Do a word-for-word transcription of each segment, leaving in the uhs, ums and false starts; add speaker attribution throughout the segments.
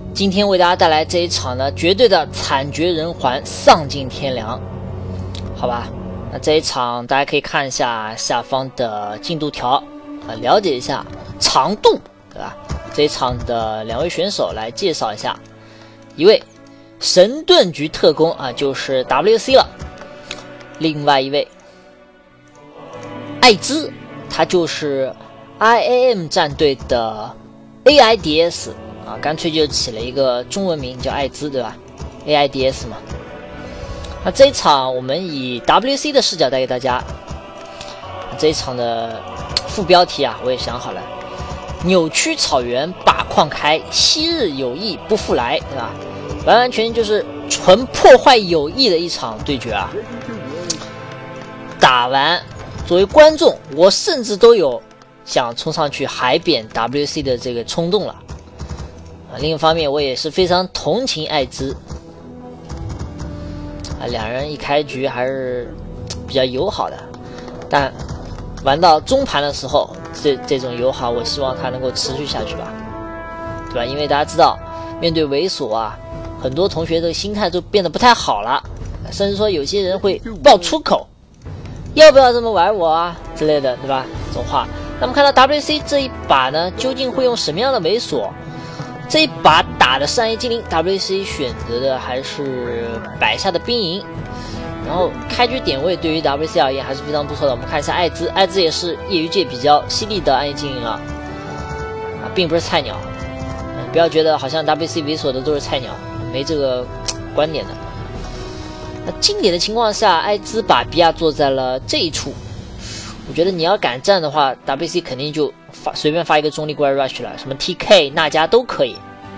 Speaker 1: 今天为大家带来这一场呢，绝对的惨绝人寰，丧尽天良，好吧？那这一场大家可以看一下下方的进度条啊，了解一下长度，对吧？这一场的两位选手来介绍一下，一位神盾局特工啊，就是 W C 了；另外一位艾兹，他就是 I A M 战队的 A I D S 啊，干脆就起了一个中文名叫艾兹，对吧 ？A I D S 嘛。那这一场我们以 W C 的视角带给大家。这一场的副标题啊，我也想好了：扭曲草原把矿开，昔日友谊不复来，对吧？完完全全就是纯破坏友谊的一场对决啊！打完，作为观众，我甚至都有想冲上去海扁 W C 的这个冲动了。啊，另一方面，我也是非常同情艾兹。啊，两人一开局还是比较友好的，但玩到中盘的时候，这这种友好，我希望它能够持续下去吧，对吧？因为大家知道，面对猥琐啊，很多同学的心态都变得不太好了，甚至说有些人会爆粗口，要不要这么玩我啊之类的，对吧？这种话。那么看到 W C 这一把呢，究竟会用什么样的猥琐？这一把打的是暗夜精灵 ，W C 选择的还是摆下的兵营，然后开局点位对于 W C 而言还是非常不错的。我们看一下艾兹，艾兹也是业余界比较犀利的暗夜精灵了，啊，并不是菜鸟。嗯，不要觉得好像 W C 猥琐的都是菜鸟，没这个观点的。那经典的情况下，艾兹把比亚坐在了这一处，我觉得你要敢站的话 ，W C 肯定就发随便发一个中立过来 rush 了，什么 T K、娜迦都可以。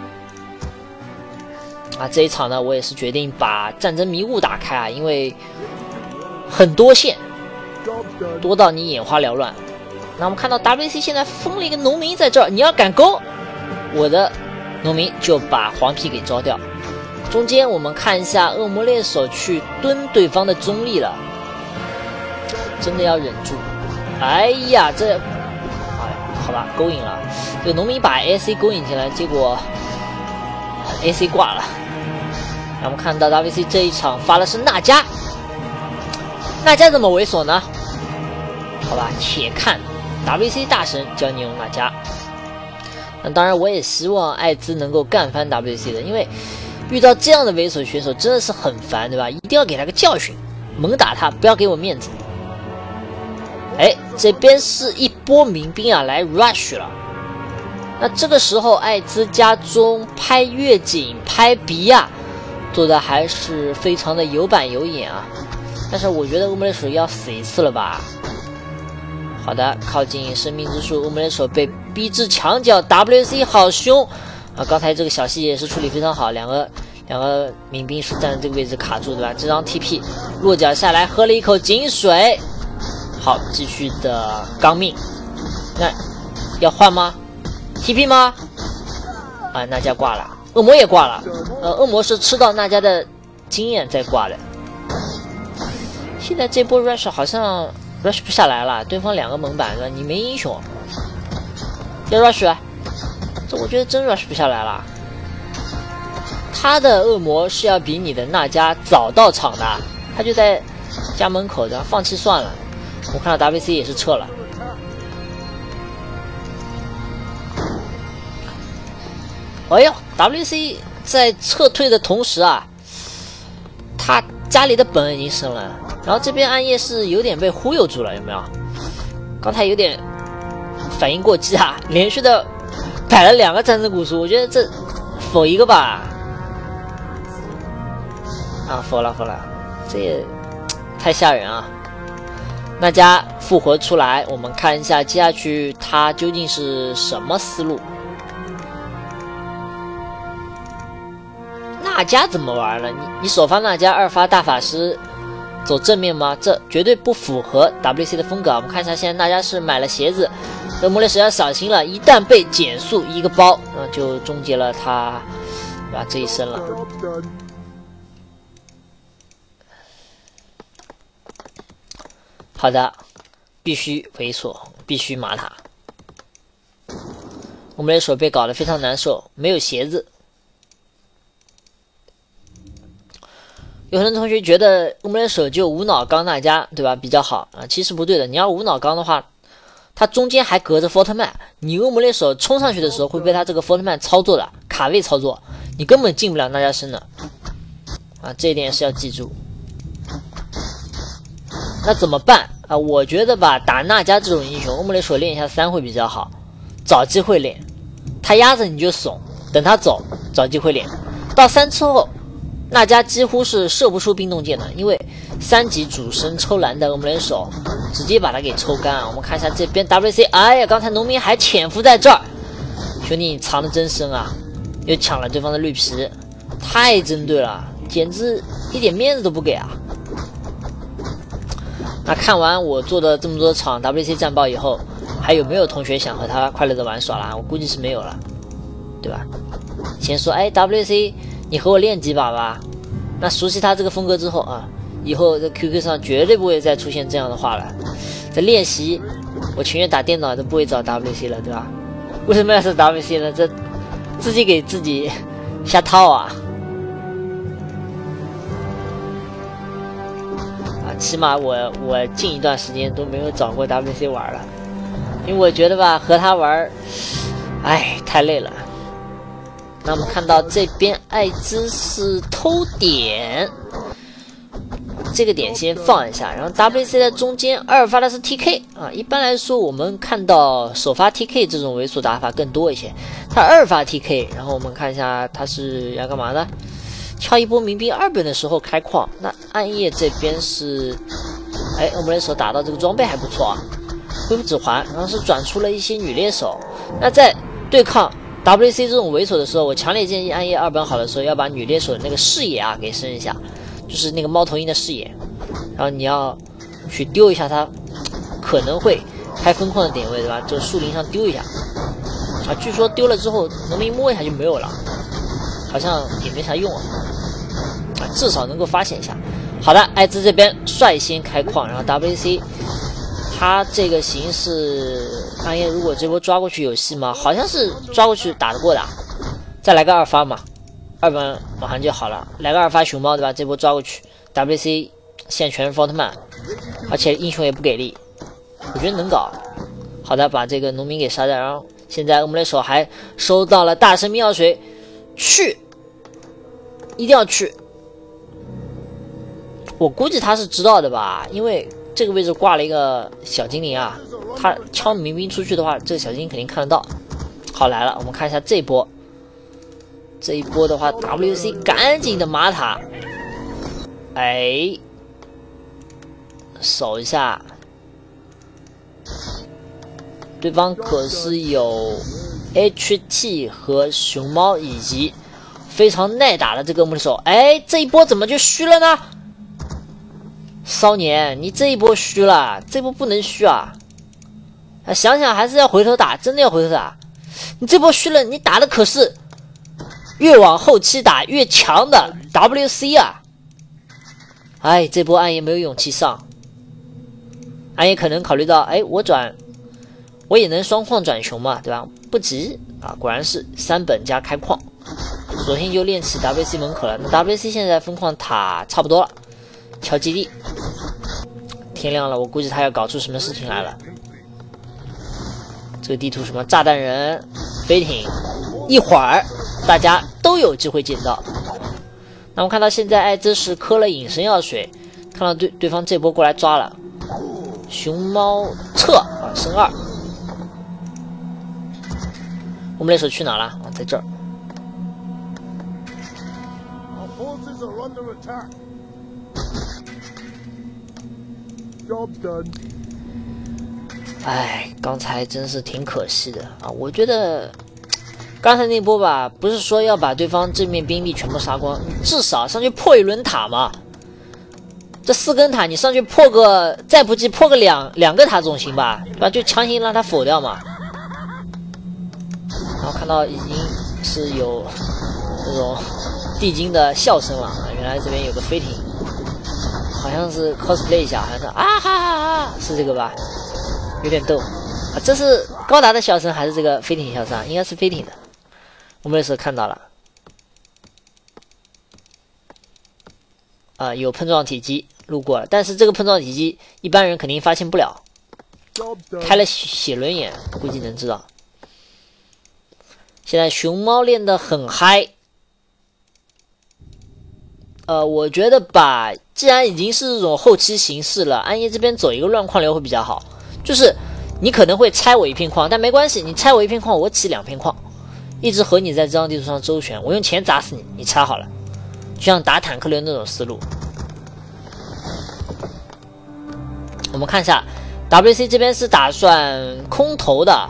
Speaker 1: 啊，这一场呢，我也是决定把战争迷雾打开啊，因为很多线，多到你眼花缭乱。那我们看到 W C 现在封了一个农民在这儿，你要敢勾，我的农民就把黄皮给招掉。中间我们看一下恶魔猎手去蹲对方的中立了，真的要忍住。哎呀，这，哎，好吧，勾引了。这个农民把 A C 勾引进来，结果 A C 挂了。那我们看到 W C 这一场发的是娜迦，娜迦怎么猥琐呢？好吧，且看 W C 大神教你用娜迦。那当然，我也希望艾兹能够干翻 W C 的，因为遇到这样的猥琐选手真的是很烦，对吧？一定要给他个教训，猛打他，不要给我面子。哎，这边是一波民兵啊，来 rush 了。那这个时候，艾兹家中拍月景、拍比亚，做的还是非常的有板有眼啊。但是我觉得恶魔猎手要死一次了吧？好的，靠近生命之树，恶魔猎手被逼至墙角 ，W C 好凶啊！刚才这个小细节也是处理非常好，两个两个民兵是站在这个位置卡住，对吧？这张 T P 落脚下来，喝了一口井水。好，继续的刚命。那要换吗 ？T P 吗？啊，娜迦挂了，恶魔也挂了。呃，恶魔是吃到娜迦的经验再挂的。现在这波 rush 好像 rush 不下来了，对方两个猛板子，你没英雄，要 rush 啊？这我觉得真 rush 不下来了。他的恶魔是要比你的娜迦早到场的，他就在家门口的，放弃算了。我看到 W C 也是撤了。哎呦 ，W C 在撤退的同时啊，他家里的本已经升了，然后这边暗夜是有点被忽悠住了，有没有？刚才有点反应过激啊，连续的摆了两个战争古书，我觉得这否一个吧？啊，否了否了，这也太吓人啊！娜迦复活出来，我们看一下接下去他究竟是什么思路。娜迦怎么玩了？你你首发娜迦，二发大法师，走正面吗？这绝对不符合 W C 的风格。我们看一下，现在娜迦是买了鞋子，恶魔猎手要小心了，一旦被减速一个包，那就终结了他，对吧？这一生了。好的，必须猥琐，必须骂他。我们的手被搞得非常难受，没有鞋子， 有很多同学觉得欧姆雷手就无脑刚大家，对吧？比较好啊，其实不对的。你要无脑刚的话，它中间还隔着佛特曼，你欧姆雷手冲上去的时候会被他这个佛特曼操作的卡位操作，你根本进不了那家身的啊，这一点是要记住。那怎么办啊？我觉得吧，打那家这种英雄，欧姆雷手练一下三会比较好，找机会练，他压着你就怂，等他走，找机会练，到三之后。那家几乎是射不出冰冻剑的，因为三级主升抽蓝的欧姆雷手直接把他给抽干。我们看一下这边 W C， 哎呀，刚才农民还潜伏在这儿，兄弟你藏的真深啊，又抢了对方的绿皮，太针对了，简直一点面子都不给啊。那看完我做的这么多场 W C 战报以后，还有没有同学想和他快乐的玩耍啦？我估计是没有了，对吧？先说，哎 ，W C。你和我练几把吧，那熟悉他这个风格之后啊，以后在 Q Q 上绝对不会再出现这样的话了。在练习，我情愿打电脑都不会找 W C 了，对吧？为什么要是 W C 呢？这自己给自己下套啊！啊，起码我我近一段时间都没有找过 W C 玩了，因为我觉得吧，和他玩，哎，太累了。那我们看到这边艾滋是偷点，这个点先放一下，然后 W C 在中间，二发的是 T K 啊。一般来说，我们看到首发 T K 这种猥琐打法更多一些，他二发 T K， 然后我们看一下他是要干嘛呢？敲一波冥币二本的时候开矿。那暗夜这边是，哎，我们的手打到这个装备还不错啊，恢复指环，然后是转出了一些女猎手。那在对抗W C 这种猥琐的时候，我强烈建议暗夜二本好的时候要把女猎手的那个视野啊给升一下，就是那个猫头鹰的视野，然后你要去丢一下它可能会开分矿的点位，对吧？就树林上丢一下啊，据说丢了之后农民摸一下就没有了，好像也没啥用啊，啊，至少能够发现一下。好的，艾滋这边率先开矿，然后 W C。他这个形势，暗夜如果这波抓过去有戏吗？好像是抓过去打得过的，再来个二发嘛，二本马上就好了，来个二发熊猫，对吧？这波抓过去 ，W C 现在全是奥特曼，而且英雄也不给力，我觉得能搞。好的，把这个农民给杀掉，然后现在我们的手还收到了大生命药水，去，一定要去。我估计他是知道的吧，因为。这个位置挂了一个小精灵啊，他敲民兵出去的话，这个小精灵肯定看得到。好，来了，我们看一下这一波。这一波的话 ，W C 赶紧的马塔，哎，守一下。对方可是有 H T 和熊猫以及非常耐打的这个木手，哎，这一波怎么就虚了呢？少年，你这一波虚了，这波不能虚啊！啊，想想还是要回头打，真的要回头打。你这波虚了，你打的可是越往后期打越强的 W C 啊！哎，这波暗夜没有勇气上，暗夜可能考虑到，哎，我转，我也能双矿转熊嘛，对吧？不急啊，果然是三本加开矿，索性就练起 W C 门口了。那 W C 现在分矿塔差不多了。敲基地，天亮了，我估计他要搞出什么事情来了。这个地图什么炸弹人、飞艇，一会儿大家都有机会见到。那我们看到现在艾滋是磕了隐身药水，看到对对方这波过来抓了，熊猫撤啊，升二。我们那手去哪了？啊，在这儿。哎，刚才真是挺可惜的啊！我觉得刚才那波吧，不是说要把对方正面兵力全部杀光，你至少上去破一轮塔嘛。这四根塔你上去破个，再不济破个两两个塔总行吧，对吧？就强行让他否掉嘛。然后看到已经是有那种地精的笑声了啊！原来这边有个飞艇。好像是 cosplay 一下，好像是啊哈哈哈，是这个吧？有点逗啊！这是高达的笑声还是这个飞艇笑声？应该是飞艇的。我们那时候看到了呃有碰撞体积路过了，但是这个碰撞体积一般人肯定发现不了。开了写轮眼，估计能知道。现在熊猫练得很嗨。呃，我觉得吧，既然已经是这种后期形式了，暗夜这边走一个乱矿流会比较好。就是你可能会拆我一片矿，但没关系，你拆我一片矿，我起两片矿，一直和你在这张地图上周旋，我用钱砸死你，你拆好了，就像打坦克流那种思路。我们看一下 W C 这边是打算空投的，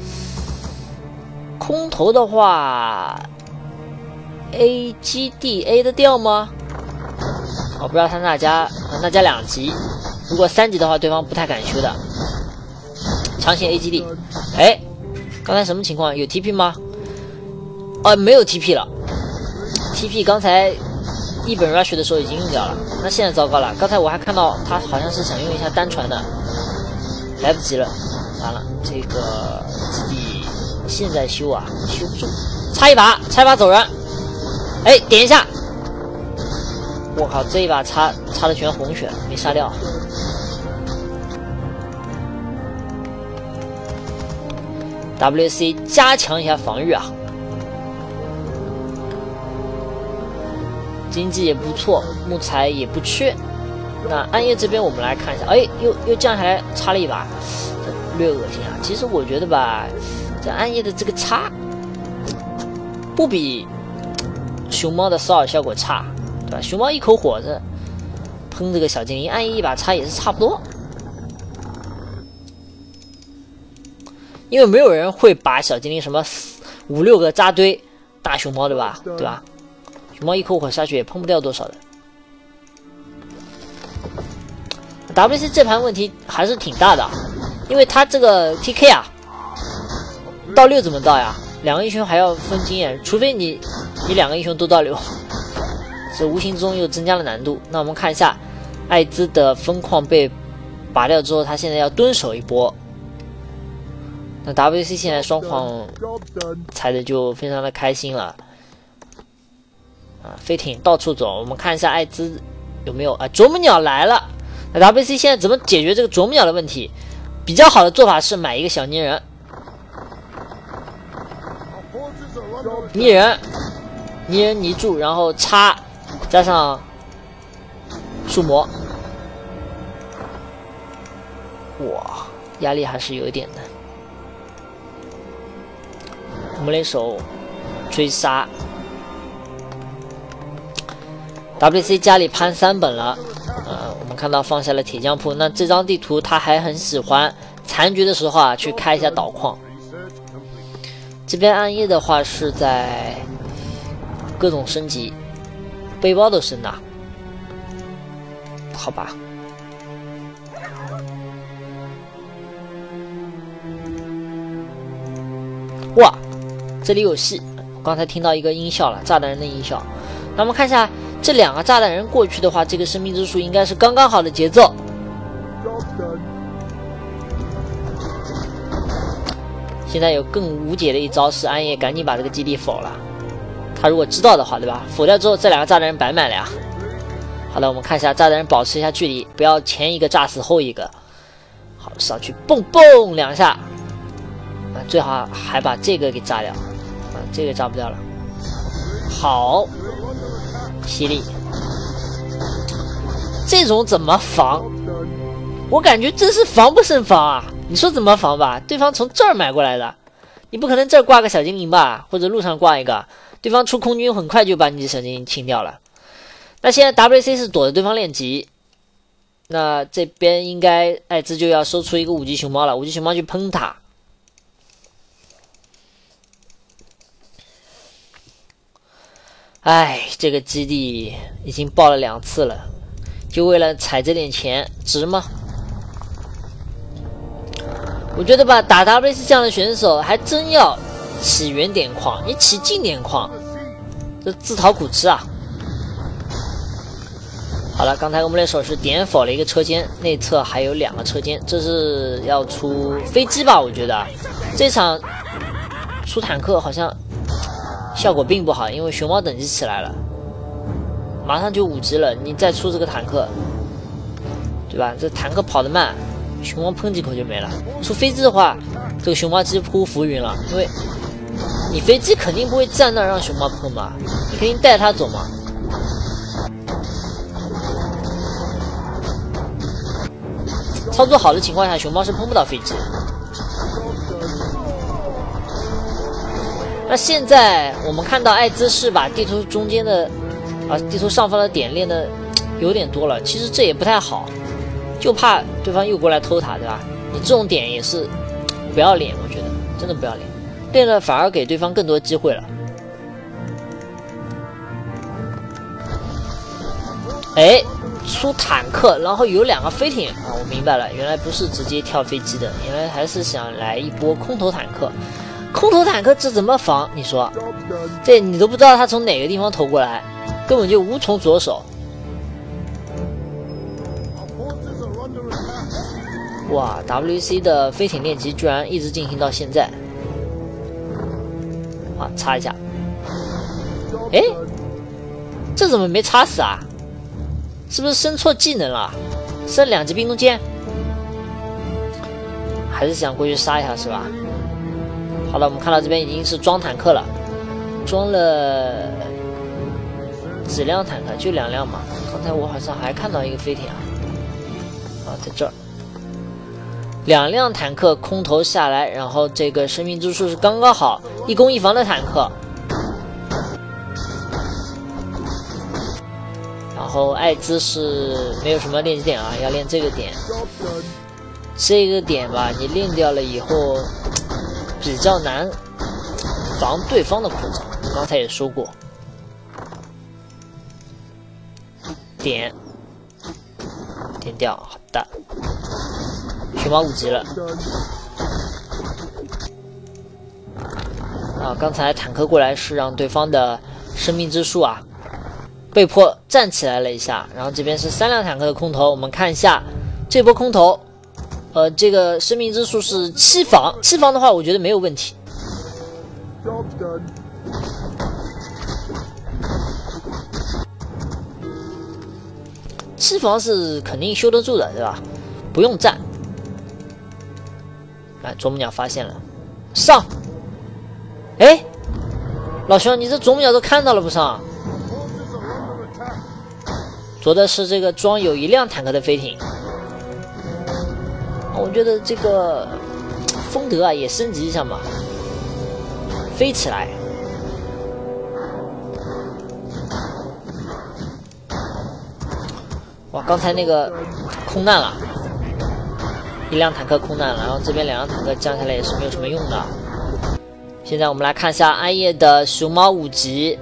Speaker 1: 空投的话 A 基地 A 得掉吗？我不知道他那家那家两级，如果三级的话，对方不太敢修的。强行 A 基地，哎，刚才什么情况？有 T P 吗？哦，没有 T P 了。T P 刚才一本 rush 的时候已经用掉了，那现在糟糕了。刚才我还看到他好像是想用一下单传的，来不及了，完了，这个基地现在修啊，修不住，插一把，插一把走人。哎，点一下，我靠，这一把插插的全红血，没杀掉。W C 加强一下防御啊，经济也不错，木材也不缺。那暗夜这边我们来看一下，哎，又又降下来插了一把，略恶心啊。其实我觉得吧，这暗夜的这个插不比熊猫的骚扰效果差，对吧？熊猫一口火这喷这个小精灵，暗夜一把插也是差不多。因为没有人会把小精灵什么五六个扎堆大熊猫，对吧？对吧？熊猫一口火下去也碰不掉多少的。W C 这盘问题还是挺大的，因为他这个 T K 啊，到六怎么到呀？两个英雄还要分经验，除非你你两个英雄都到六，这无形之中又增加了难度。那我们看一下，艾兹的分矿被拔掉之后，他现在要蹲守一波。那 W C 现在双矿踩的就非常的开心了，啊，飞艇到处走。我们看一下艾兹有没有啊？啄木鸟来了。那 W C 现在怎么解决这个啄木鸟的问题？比较好的做法是买一个小泥人，泥人，泥人泥柱，然后插加上树魔。哇，压力还是有一点的。木雷手追杀 ，W C 家里攀三本了，呃，我们看到放下了铁匠铺。那这张地图他还很喜欢残局的时候啊，去开一下导矿。这边暗夜的话是在各种升级，背包都升的，好吧。哇！这里有戏，我刚才听到一个音效了，炸弹人的音效。那我们看一下这两个炸弹人过去的话，这个生命之树应该是刚刚好的节奏。现在有更无解的一招是暗夜赶紧把这个基地否了，他如果知道的话，对吧？否掉之后这两个炸弹人白买了呀。好的，我们看一下炸弹人保持一下距离，不要前一个炸死后一个。好，上去蹦蹦两下，啊，最好还把这个给炸掉。啊，这个炸不掉了。好，犀利。这种怎么防？我感觉这是防不胜防啊！你说怎么防吧？对方从这儿买过来的，你不可能这儿挂个小精灵吧？或者路上挂一个，对方出空军很快就把你的小精灵清掉了。那现在 W C 是躲着对方练级，那这边应该艾兹就要收出一个五级熊猫了，五级熊猫去喷他。哎，这个基地已经爆了两次了，就为了踩这点钱，值吗？我觉得吧，打 W C 这样的选手还真要起远点矿，你起近点矿，这自讨苦吃啊！好了，刚才我们的手是点否了一个车间，内侧还有两个车间，这是要出飞机吧？我觉得这场出坦克好像效果并不好，因为熊猫等级起来了。 马上就五级了，你再出这个坦克，对吧？这坦克跑得慢，熊猫喷几口就没了。出飞机的话，这个熊猫几乎浮云了，因为你飞机肯定不会站那让熊猫喷嘛，你肯定带它走嘛。操作好的情况下，熊猫是喷不到飞机。那现在我们看到艾兹是把地图中间的啊地图上方的点练的有点多了，其实这也不太好，就怕对方又过来偷塔，对吧？你这种点也是不要练，我觉得真的不要练，练了反而给对方更多机会了。哎，出坦克，然后有两个飞艇啊，我明白了，原来不是直接跳飞机的，原来还是想来一波空投坦克。空投坦克这怎么防？你说，这你都不知道他从哪个地方投过来，根本就无从着手。哇 ，W C 的飞艇练级居然一直进行到现在。啊，擦一下。哎，这怎么没擦死啊？是不是升错技能了？升两级兵攻坚？还是想过去杀一下是吧？好了，我们看到这边已经是装坦克了，装了几辆坦克，就两辆嘛。刚才我好像还看到一个飞艇啊，啊，在这儿，两辆坦克空投下来，然后这个生命之树是刚刚好一攻一防的坦克。然后艾兹是没有什么练习点啊，要练这个点，这个点吧，你练掉了以后。比较难防对方的扩张，刚才也说过。点点掉，好的。熊猫五级了。啊，刚才坦克过来是让对方的生命之树啊被迫站起来了一下，然后这边是三辆坦克的空投，我们看一下这波空投。呃，这个生命之树是七防，七防的话，我觉得没有问题。七防是肯定修得住的，对吧？不用站。来，啄木鸟发现了，上！哎，老兄，你这啄木鸟都看到了不上？啄的是这个装有一辆坦克的飞艇。我觉得这个风德啊也升级一下嘛，飞起来。哇，刚才那个空难了，一辆坦克空难了，然后这边两辆坦克降下来也是没有什么用的。现在我们来看一下暗夜的熊猫五级，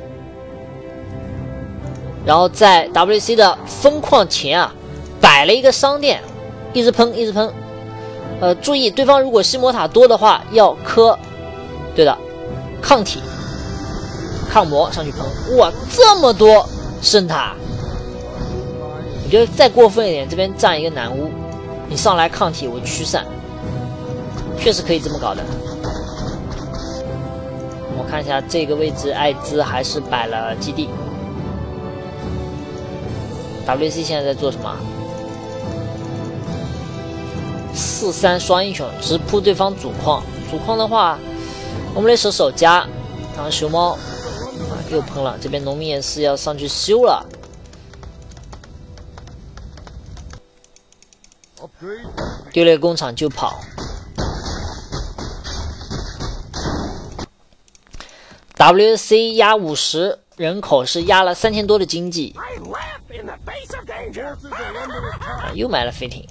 Speaker 1: 然后在 W C 的风矿前啊摆了一个商店，一直喷，一直喷。呃，注意，对方如果吸魔塔多的话，要磕，对的，抗体、抗魔上去喷。哇，这么多圣塔！我觉得再过分一点，这边站一个男巫，你上来抗体，我驱散，确实可以这么搞的。我看一下这个位置，艾兹还是摆了基地。W C 现在在做什么？四三双英雄直扑对方主矿，主矿的话，我们来守守家，然后熊猫啊又喷了，这边农民也是要上去修了。丢了个工厂就跑。W C 压五十，人口是压了三千多的经济，啊、又买了飞艇。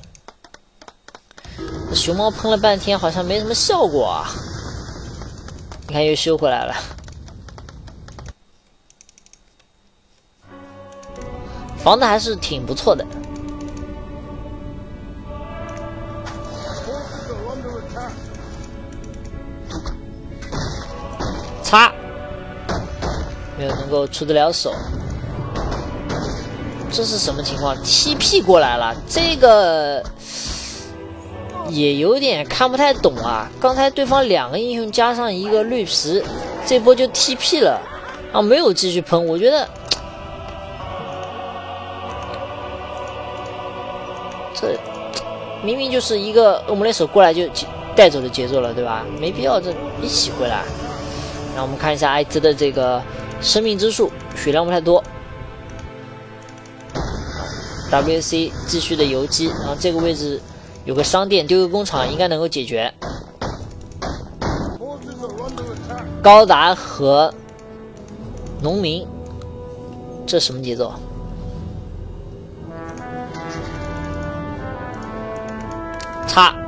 Speaker 1: 熊猫喷了半天，好像没什么效果啊！你看又修回来了，防的还是挺不错的。擦，没有能够出得了手。这是什么情况 ？T P 过来了，这个。也有点看不太懂啊！刚才对方两个英雄加上一个绿皮，这波就 T P 了，啊，没有继续喷。我觉得这明明就是一个恶魔猎手过来就带走的节奏了，对吧？没必要这一起回来。然后我们看一下艾兹的这个生命之树，血量不太多。W C 继续的游击，然后这个位置有个商店，丢个工厂应该能够解决。高达和农民，这什么节奏？叉啊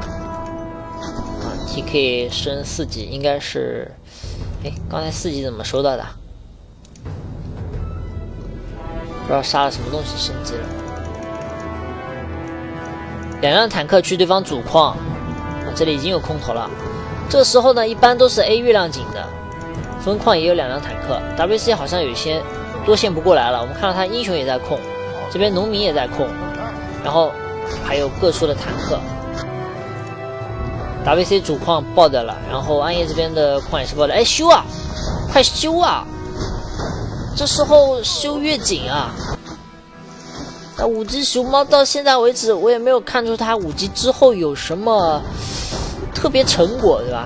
Speaker 1: ，T K 升四级应该是，哎，刚才四级怎么收到的？不知道杀了什么东西升级了。两辆坦克去对方主矿，啊，这里已经有空投了。这时候呢，一般都是 A 月亮井的，分矿也有两辆坦克。W C 好像有些多线不过来了，我们看到他英雄也在控，这边农民也在控，然后还有各处的坦克。W C 主矿爆掉了，然后暗夜这边的矿也是爆掉。哎，修啊，快修啊！这时候修越紧啊！那五级熊猫到现在为止，我也没有看出它五级之后有什么特别成果，对吧？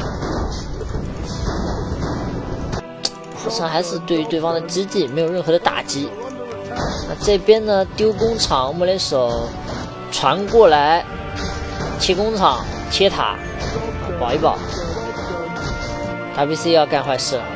Speaker 1: 好像还是对于对方的基地没有任何的打击。那这边呢，丢工厂，恶魔猎手传过来，切工厂，切塔，保一保。W C 要干坏事了。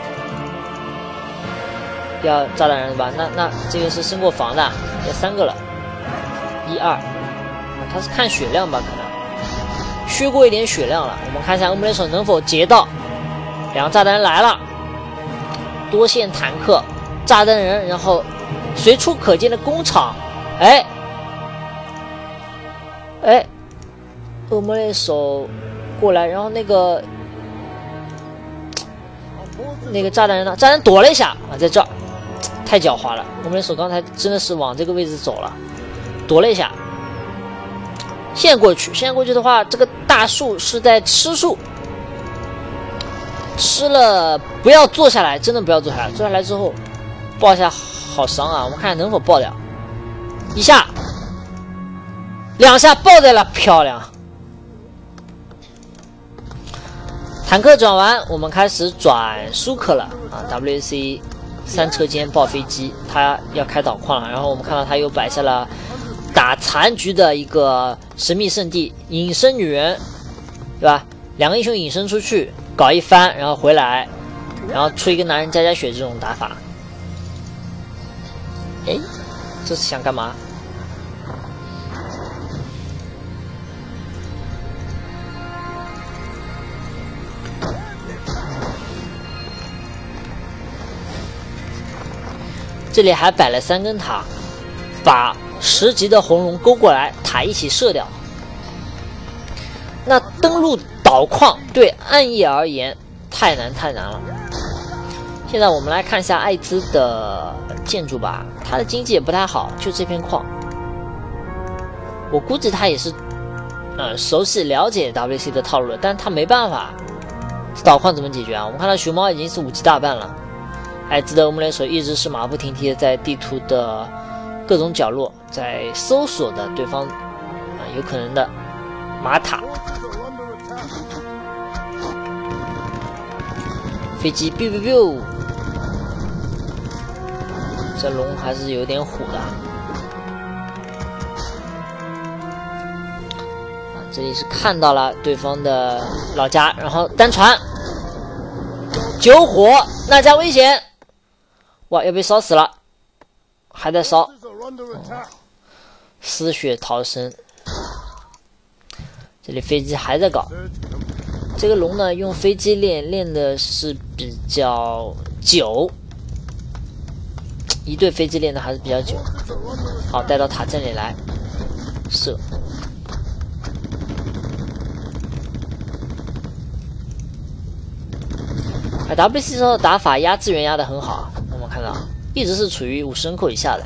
Speaker 1: 要炸弹人吧？那那这个是升过防的，要三个了，一二，他是看血量吧？可能削过一点血量了。我们看一下恶魔猎手能否截到，两个炸弹人来了，多线坦克，炸弹人，然后随处可见的工厂，哎哎，恶魔猎手过来，然后那个那个炸弹人呢？炸弹人躲了一下啊，在这儿。太狡猾了！我们的手刚才真的是往这个位置走了，躲了一下。现在过去，现在过去的话，这个大树是在吃树，吃了不要坐下来，真的不要坐下来。坐下来之后，爆一下好伤啊！我们看看能否爆掉。一下，两下爆掉了，漂亮！坦克转完，我们开始转舒克了啊 ！W C。三车间爆飞机，他要开导矿了。然后我们看到他又摆下了打残局的一个神秘圣地——隐身女人，对吧？两个英雄隐身出去搞一番，然后回来，然后出一个男人加加血这种打法。哎，这是想干嘛？这里还摆了三根塔，把十级的红龙勾过来，塔一起射掉。那登陆导矿对暗夜而言太难太难了。现在我们来看一下艾兹的建筑吧，它的经济也不太好，就这片矿。我估计他也是，呃，熟悉了解 W C 的套路了，但他没办法。导矿怎么解决啊？我们看到熊猫已经是五级大半了。艾兹的恶魔猎手一直是马不停蹄的在地图的各种角落在搜索的对方啊有可能的马塔。飞机 biu biu biu， 这龙还是有点虎的。啊，这里是看到了对方的老家，然后单传救火，那家危险。哇，要被烧死了，还在烧，哦、丝血逃生。这里飞机还在搞，这个龙呢用飞机练练的是比较久，一对飞机练的还是比较久。好，带到塔阵里来射。而 W C 的打法压资源压的很好。我们看到一直是处于五十人口以下的。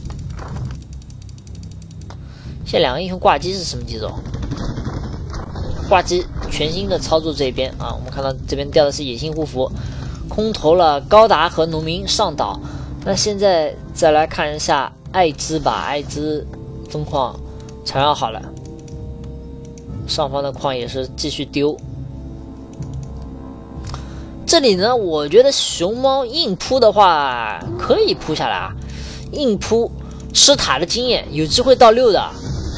Speaker 1: 现在两个英雄挂机是什么节奏？挂机全新的操作这一边啊，我们看到这边掉的是野性护符，空投了高达和农民上岛。那现在再来看一下艾兹吧，艾兹分矿缠绕好了，上方的矿也是继续丢。这里呢，我觉得熊猫硬扑的话可以扑下来啊，硬扑吃塔的经验，有机会到六的，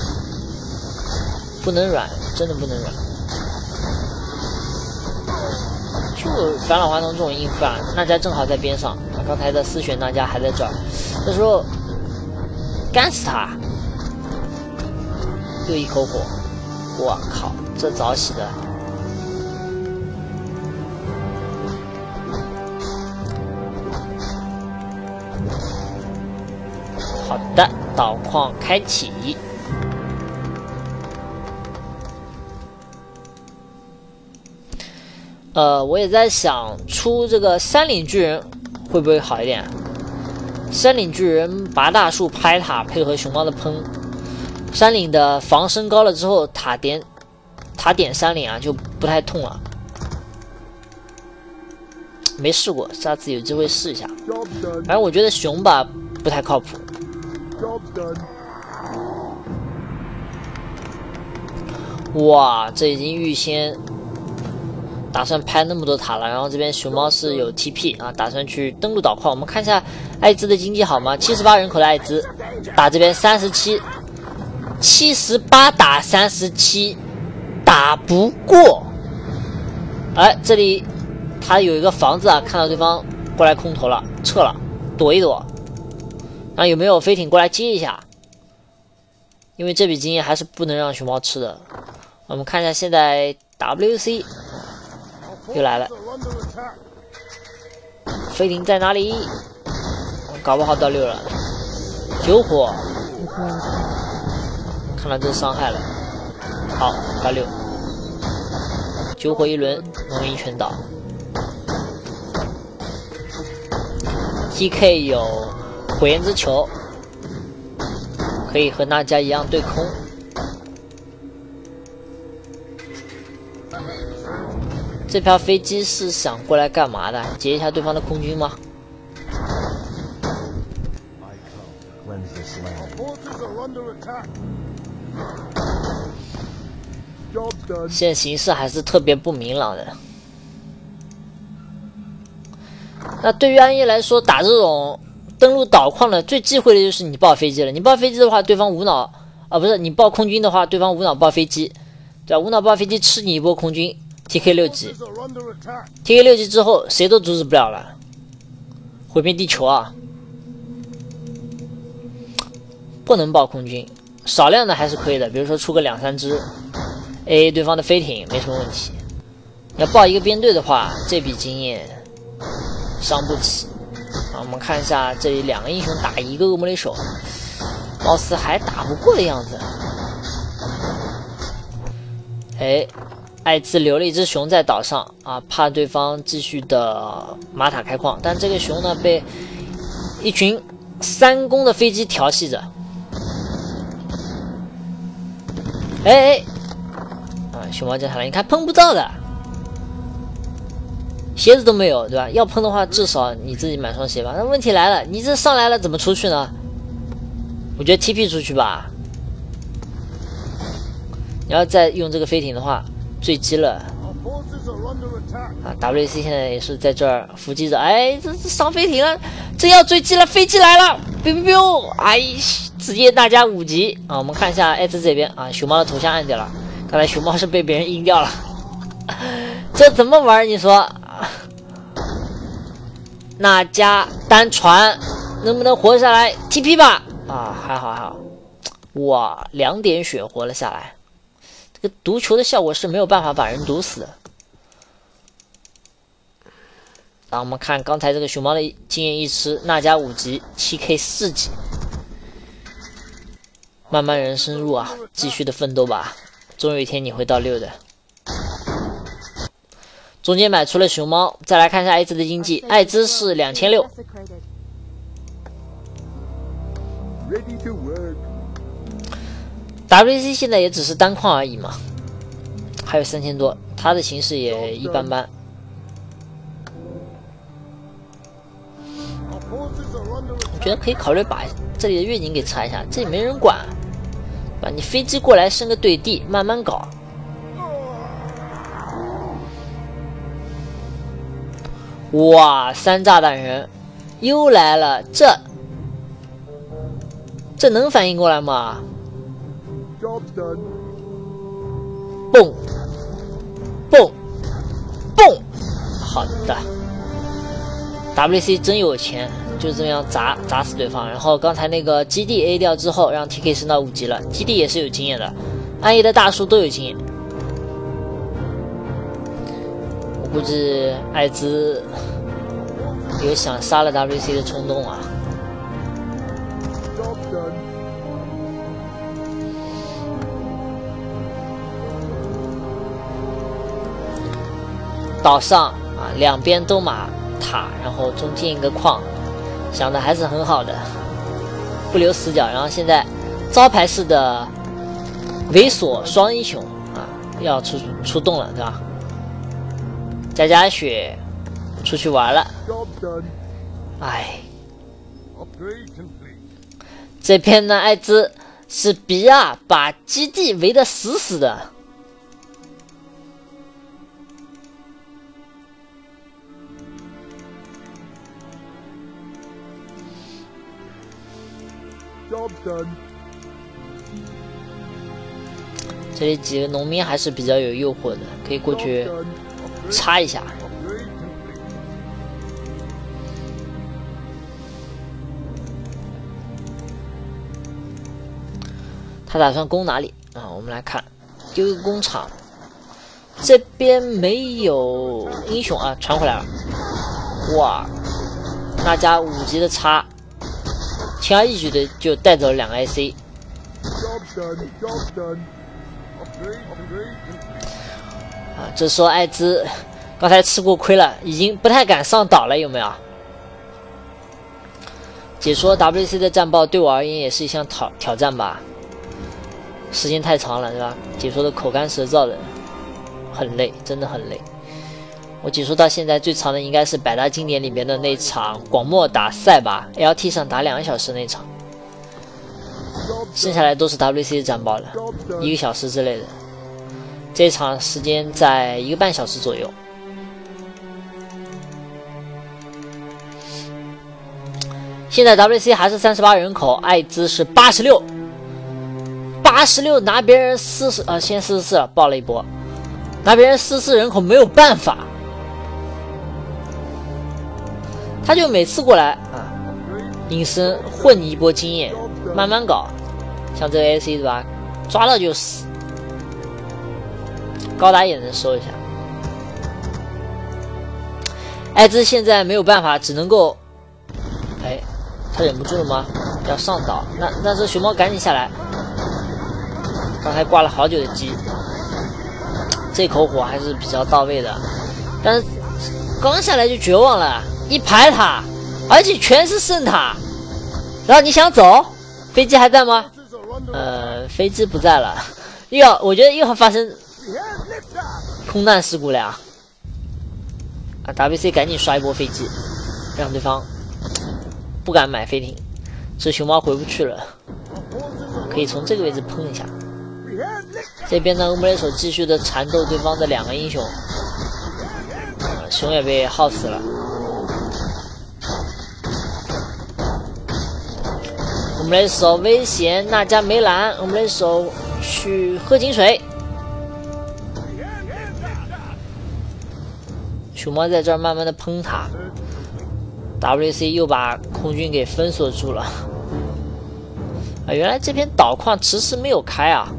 Speaker 1: 不能软，真的不能软。就返老还童这种硬扑啊，娜迦正好在边上，刚才的丝血娜迦还在这儿，这时候干死他，又一口火，我靠，这早洗的。好的，导矿开启。呃，我也在想出这个山岭巨人会不会好一点？山岭巨人拔大树拍塔，配合熊猫的喷，山岭的防升高了之后，塔点塔点山岭啊就不太痛了。没试过，下次有机会试一下。反正我觉得熊吧不太靠谱。哇，这已经预先打算拍那么多塔了，然后这边熊猫是有 T P 啊，打算去登陆导矿。我们看一下艾兹的经济好吗？七十八人口的艾兹，打这边三十七，七十八打三十七，打不过。哎，这里他有一个房子啊，看到对方过来空投了，撤了，躲一躲。然后有没有飞艇过来接一下？因为这笔经验还是不能让熊猫吃的。我们看一下现在 W C 又来了，飞艇在哪里？搞不好到六了，九火，看到这伤害了，好到六，九火一轮，农民全倒。T K 有火焰之球，可以和娜迦一样对空。这票飞机是想过来干嘛的？截一下对方的空军吗？现在形势还是特别不明朗的。那对于安一来说，打这种登陆导矿的最忌讳的就是你爆飞机了。你爆飞机的话，对方无脑啊，不是你爆空军的话，对方无脑爆飞机，对吧？无脑爆飞机吃你一波空军 ，T K 六级 ，T K 六级之后谁都阻止不了了，毁灭地球啊！不能爆空军，少量的还是可以的，比如说出个两三只 ，A A 对方的飞艇没什么问题。要爆一个编队的话，这笔经验伤不起。啊，我们看一下这里两个英雄打一个恶魔雷手，貌似还打不过的样子。哎，艾兹留了一只熊在岛上啊，怕对方继续的马塔开矿，但这个熊呢被一群三攻的飞机调戏着。哎哎，啊，熊猫降下来，你看碰不到的。鞋子都没有，对吧？要碰的话，至少你自己买双鞋吧。那问题来了，你这上来了怎么出去呢？我觉得 T P 出去吧。你要再用这个飞艇的话，坠机了。啊 ，W C 现在也是在这儿伏击着，哎，这这上飞艇了，这要坠机了，飞机来了，biu biu biu，哎，直接大家五级啊！我们看一下艾兹这边啊，熊猫的头像按掉了，看来熊猫是被别人阴掉了，这怎么玩？你说？娜迦单传能不能活下来 ？T P 吧！啊，还好还好，哇，两点血活了下来。这个毒球的效果是没有办法把人毒死的。然后我们看刚才这个熊猫的经验一吃，娜迦五级 ，七 K 四级，漫漫人生路啊，继续的奋斗吧，总有一天你会到六的。中间买出了熊猫，再来看一下艾兹的经济，艾兹是两千六。W C 现在也只是单矿而已嘛，还有三千多，他的形势也一般般。我觉得可以考虑把这里的月景给拆一下，这里没人管， 把你飞机过来升个对地，慢慢搞。哇，三炸弹人又来了，这这能反应过来吗？蹦蹦蹦，好的 ，W C 真有钱，就这样砸砸死对方。然后刚才那个基地 A 掉之后，让 T K 升到五级了。基地也是有经验的，暗夜的大叔都有经验。我估计艾兹有想杀了 W C 的冲动啊。岛上啊，两边都马塔，然后中间一个矿，想的还是很好的，不留死角。然后现在招牌式的猥琐双英雄啊，要出出动了，对吧？加加血，出去玩了。哎，这边呢，艾兹是比亚把基地围得死死的。这里几个农民还是比较有诱惑的，可以过去插一下。他打算攻哪里啊？我们来看，丢一个工厂，这边没有英雄啊，传回来了。哇，那家五级的插。轻而易举的就带走了两个 I C， 啊，这时候艾兹刚才吃过亏了，已经不太敢上岛了，有没有？解说 W C 的战报对我而言也是一项挑挑战吧，时间太长了，对吧？解说的口干舌燥的，很累，真的很累。我解说到现在最长的应该是百大经典里面的那场广漠打赛吧 ，L T 上打两个小时那场，剩下来都是 W C 的战报了，一个小时之类的。这场时间在一个半小时左右。现在 W C 还是三十八人口，艾兹是八十六，八十六拿别人四十呃，先四十四了，爆了一波，拿别人四十四人口没有办法。他就每次过来啊，隐身混你一波经验，慢慢搞。像这个 A C 对吧？抓到就死，高达也能收一下。艾兹现在没有办法，只能够，哎，他忍不住了吗？要上岛，那那这熊猫赶紧下来。刚才挂了好久的机，这口火还是比较到位的，但是刚下来就绝望了。一排塔，而且全是圣塔，然后你想走，飞机还在吗？呃，飞机不在了，又要，我觉得又要发生空难事故了呀！啊 ，W C 赶紧刷一波飞机，让对方不敢买飞艇，这熊猫回不去了，可以从这个位置碰一下。这边呢，欧姆雷手继续的缠斗对方的两个英雄，呃、熊也被耗死了。我们雷手危险，那家没拦，我们雷手去喝井水。熊猫在这儿慢慢的喷塔 ，W C 又把空军给封锁住了。啊，原来这片岛矿迟迟没有开啊。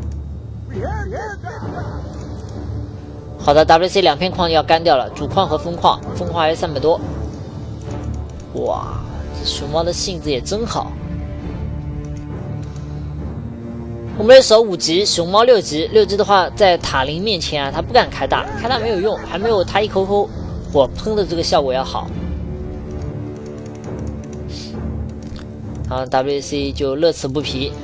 Speaker 1: 好的 ，W C 两片矿要干掉了，主矿和风矿，风矿还是三百多。哇，这熊猫的性子也真好。我们的手五级，熊猫六级，六级的话在塔林面前啊，他不敢开大，开大没有用，还没有他一口口火喷的这个效果要好。然后 W C 就乐此不疲，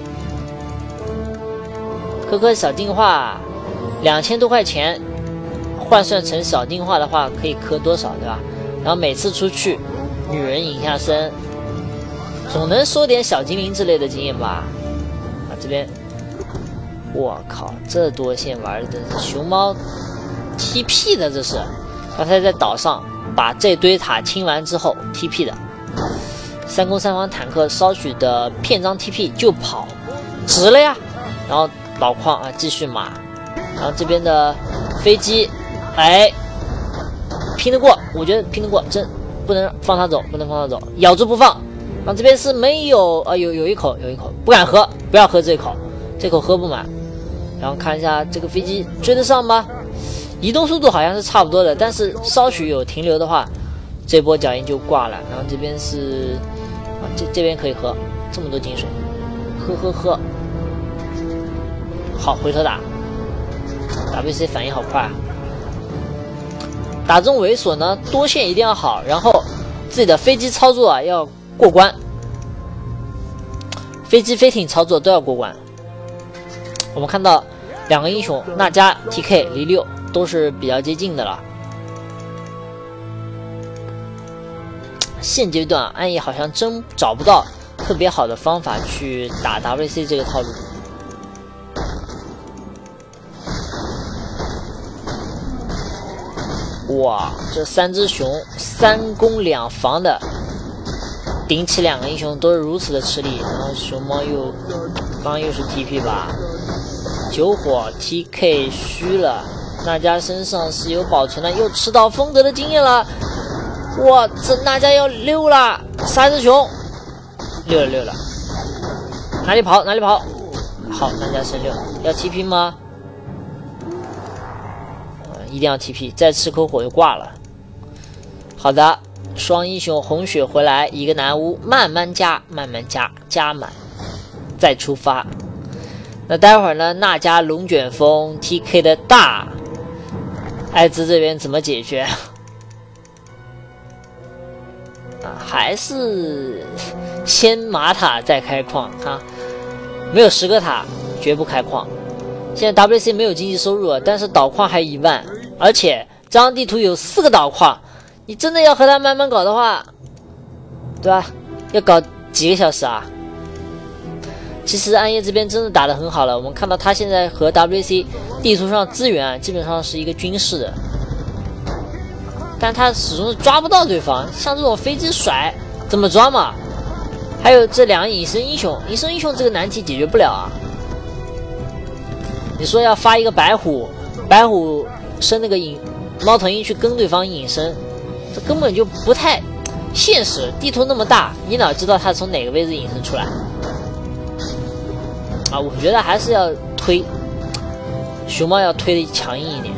Speaker 1: 颗颗小进化，两千多块钱，换算成小进化的话可以磕多少，对吧？然后每次出去，女人引下身，总能收点小精灵之类的经验吧。这边我靠，这多线玩的真是熊猫 T P 的，这是刚才在岛上把这堆塔清完之后 T P 的。三攻三防坦克稍许的片张 T P 就跑，值了呀。然后老矿啊继续码，然后这边的飞机，哎，拼得过，我觉得拼得过，真不能放他走，不能放他走，咬住不放。然后这边是没有啊，有有一口，有一口，不敢喝，不要喝这口，这口喝不满。然后看一下这个飞机追得上吗？移动速度好像是差不多的，但是稍许有停留的话，这波脚印就挂了。然后这边是啊，这这边可以喝，这么多金水，喝喝喝。好，回头打 ，W C 反应好快啊！打这种猥琐呢，多线一定要好，然后自己的飞机操作啊要过关，飞机飞艇操作都要过关。我们看到两个英雄，娜迦 T K 离六都是比较接近的了。现阶段暗夜好像真找不到特别好的方法去打 W C 这个套路。哇，这三只熊三攻两防的顶起两个英雄都是如此的吃力，然后熊猫又刚刚又是 T P 吧，九火 T K 虚了，娜迦身上是有保存的，又吃到风德的经验了。哇，这娜迦要溜了，三只熊溜了溜了，哪里跑哪里跑，好，娜迦升六，要 T P 吗？一定要 T P， 再吃口火就挂了。好的，双英雄红血回来，一个南屋，慢慢加，慢慢加，加满，再出发。那待会儿呢？娜迦龙卷风 T K 的大，艾滋这边怎么解决？啊，还是先码塔再开矿啊？没有十个塔，绝不开矿。现在 W C 没有经济收入了，但是岛矿还一万。而且这张地图有四个岛矿，你真的要和他慢慢搞的话，对吧？要搞几个小时啊？其实暗夜这边真的打得很好了，我们看到他现在和 W C 地图上资源啊，基本上是一个军事的，但他始终是抓不到对方。像这种飞机甩怎么抓嘛？还有这两个隐身英雄，隐身英雄这个难题解决不了啊！你说要发一个白虎，白虎升那个隐猫头鹰去跟对方隐身，这根本就不太现实。地图那么大，你哪知道他从哪个位置隐身出来？啊，我觉得还是要推熊猫，要推的强硬一点。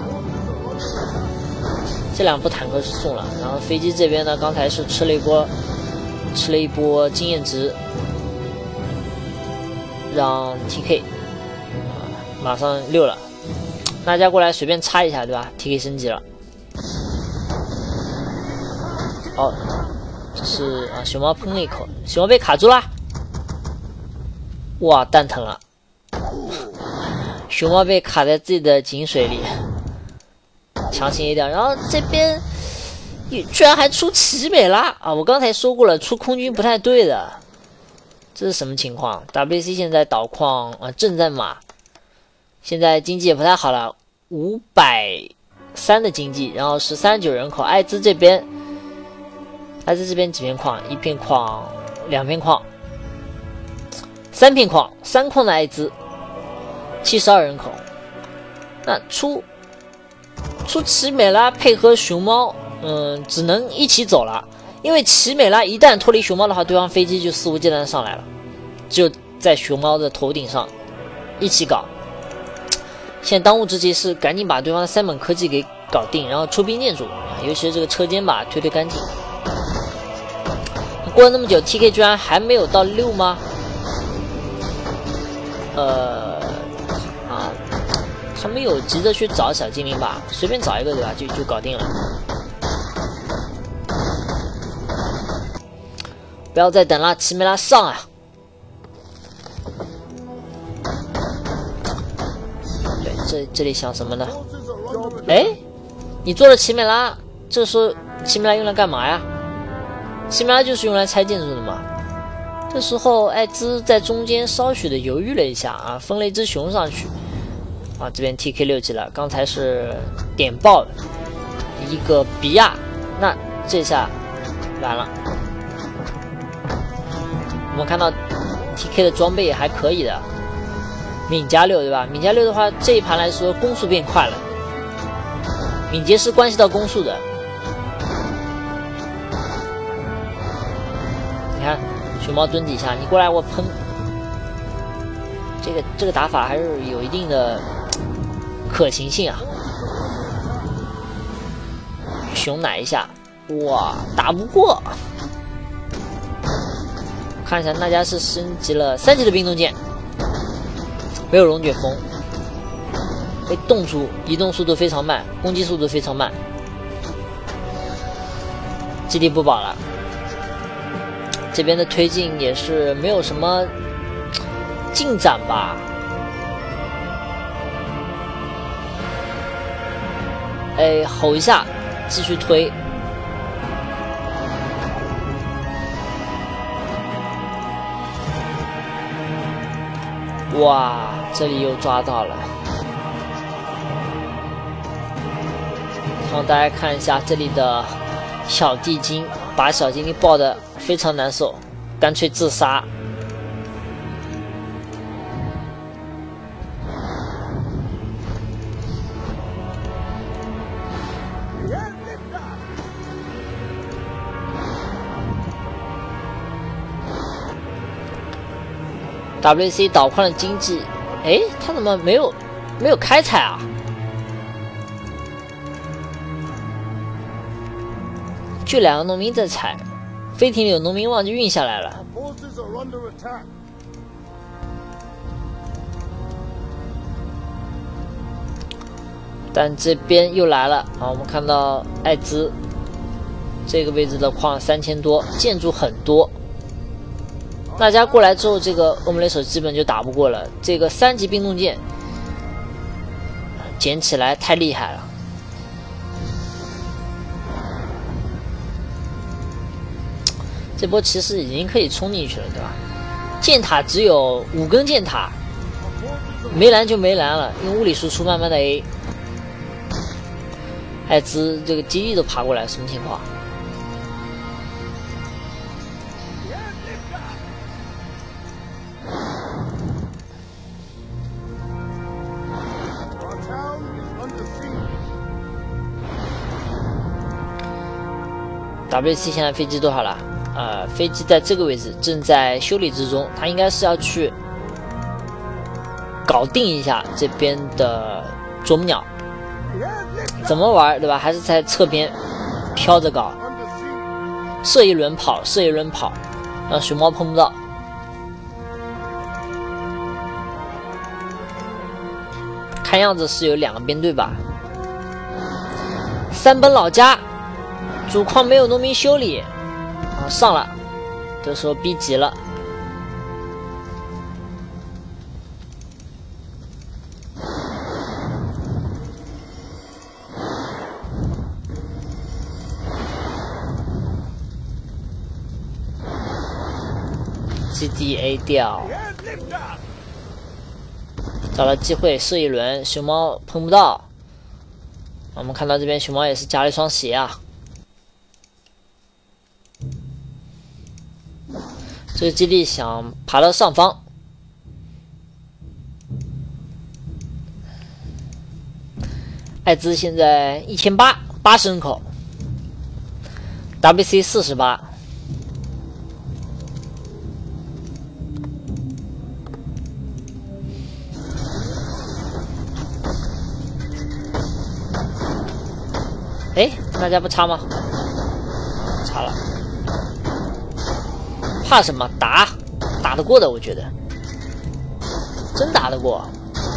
Speaker 1: 这两波坦克是送了，然后飞机这边呢，刚才是吃了一波，吃了一波经验值，让 T K 啊马上六了。娜迦过来随便插一下，对吧 ？T K 升级了。哦，这是啊，熊猫喷了一口，熊猫被卡住了。哇，蛋疼了！熊猫被卡在自己的井水里，强行 A 掉。然后这边居然还出奇美拉啊！我刚才说过了，出空军不太对的。这是什么情况 ？W C 现在岛矿啊正在码。现在经济也不太好了，五百三的经济，然后是三十九人口。艾滋这边，艾滋这边几片矿？一片矿，两片矿，三片矿，三矿的艾滋，七十二人口。那出出奇美拉配合熊猫，嗯，只能一起走了，因为奇美拉一旦脱离熊猫的话，对方飞机就肆无忌惮的上来了，只有在熊猫的头顶上一起搞。现在当务之急是赶紧把对方的三本科技给搞定，然后出兵建筑，尤其是这个车间吧，推推干净。过了那么久 ，T K 居然还没有到六吗？呃，啊，他没有急着去找小精灵吧，随便找一个对吧，就就搞定了。不要再等了，奇美拉上啊！这这里想什么呢？哎，你做了奇美拉，这时候奇美拉用来干嘛呀？奇美拉就是用来拆建筑的嘛。 这时候艾兹在中间稍许的犹豫了一下啊，分了一只熊上去啊，这边 T K 六级了，刚才是点爆一个比亚，那这下完了。我们看到 T K 的装备也还可以的，敏加六对吧？敏加六的话，这一盘来说攻速变快了，敏捷是关系到攻速的。你看。熊猫蹲底下，你过来我喷，这个这个打法还是有一定的可行性啊。熊奶一下，哇，打不过。看一下那家是升级了三级的冰冻剑，没有龙卷风，被冻住，移动速度非常慢，攻击速度非常慢，基地不保了。这边的推进也是没有什么进展吧。哎，吼一下，继续推。哇，这里又抓到了。让大家看一下这里的小地精，把小精灵爆的非常难受，干脆自杀。W C 导矿的经济，哎，他怎么没有没有开采啊？就两个农民在采。飞艇里有农民旺就运下来了。但这边又来了啊！我们看到艾兹这个位置的矿三千多，建筑很多。大家过来之后，这个欧姆雷手基本就打不过了。这个三级冰冻剑捡起来太厉害了。这波其实已经可以冲进去了，对吧？箭塔只有五根箭塔，没蓝就没蓝了，用物理输出慢慢的 A。艾兹这个基地都爬过来，什么情况？W C 现在飞机多少了？呃，飞机在这个位置正在修理之中，它应该是要去搞定一下这边的啄木鸟。怎么玩，对吧？还是在侧边飘着搞，射一轮跑，射一轮跑，让熊猫碰不到。看样子是有两个编队吧。三本老家。主矿没有农民修理，啊，上了，这时候逼急了。G D A 掉，找了机会射一轮，熊猫碰不到。我们看到这边熊猫也是加了一双鞋啊。这个基地想爬到上方，艾兹现在一千八八十人口 ，W C 四十八。哎，大家不插吗？插了。怕什么？打，打得过的，我觉得，真打得过。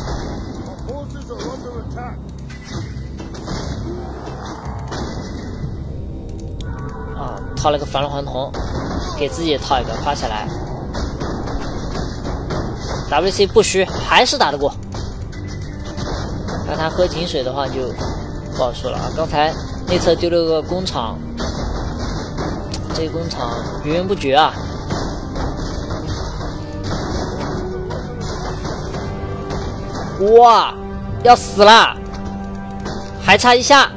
Speaker 1: 啊，套了个返老还童，给自己也套一个，发起来。W C 不虚，还是打得过。那他喝井水的话就不好说了啊。刚才内侧丢了个工厂，这个工厂源源不绝啊。 哇，要死了，还差一下。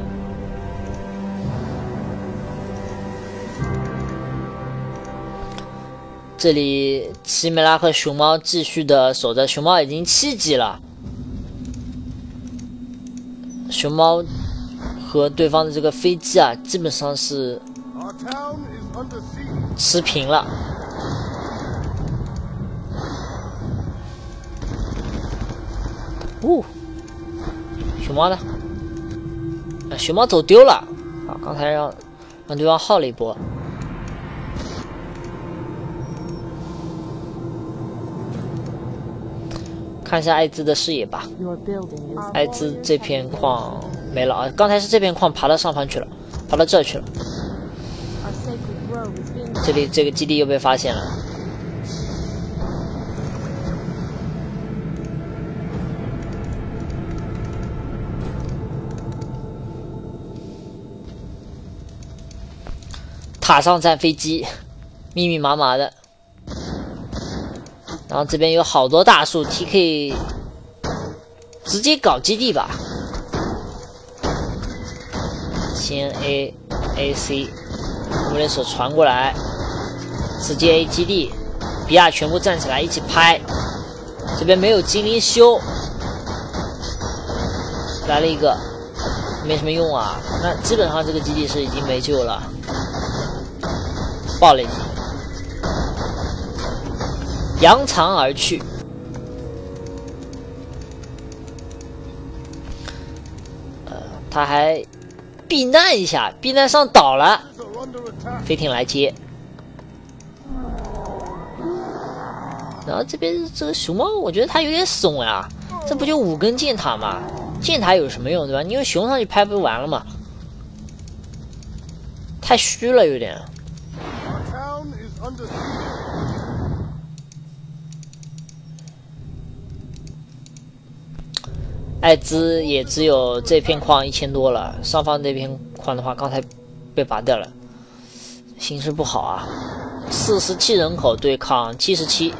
Speaker 1: 这里奇美拉和熊猫继续的守着，熊猫已经七级了。熊猫和对方的这个飞机啊，基本上是持平了。哦，熊猫呢？啊，熊猫走丢了。啊，刚才让让对方耗了一波。看一下艾兹的视野吧。艾兹这片矿没了啊，刚才是这片矿爬到上方去了，爬到这儿去了。这里这个基地又被发现了。塔上站飞机，密密麻麻的。然后这边有好多大树 ，T K 直接搞基地吧。先 A A C， 我们的手传过来，直接 A 基地，比亚全部站起来一起拍。这边没有精灵修，来了一个，没什么用啊。那基本上这个基地是已经没救了，爆了一击。扬长而去。呃，他还避难一下，避难上岛了，飞艇来接。然后这边这个熊猫，我觉得它有点怂呀，这不就五根箭塔吗？箭塔有什么用，对吧？你用熊上去拍不就完了吗？太虚了，有点。艾兹也只有这片矿一千多了，上方这片矿的话，刚才被拔掉了，形势不好啊！四十七人口对抗七十七，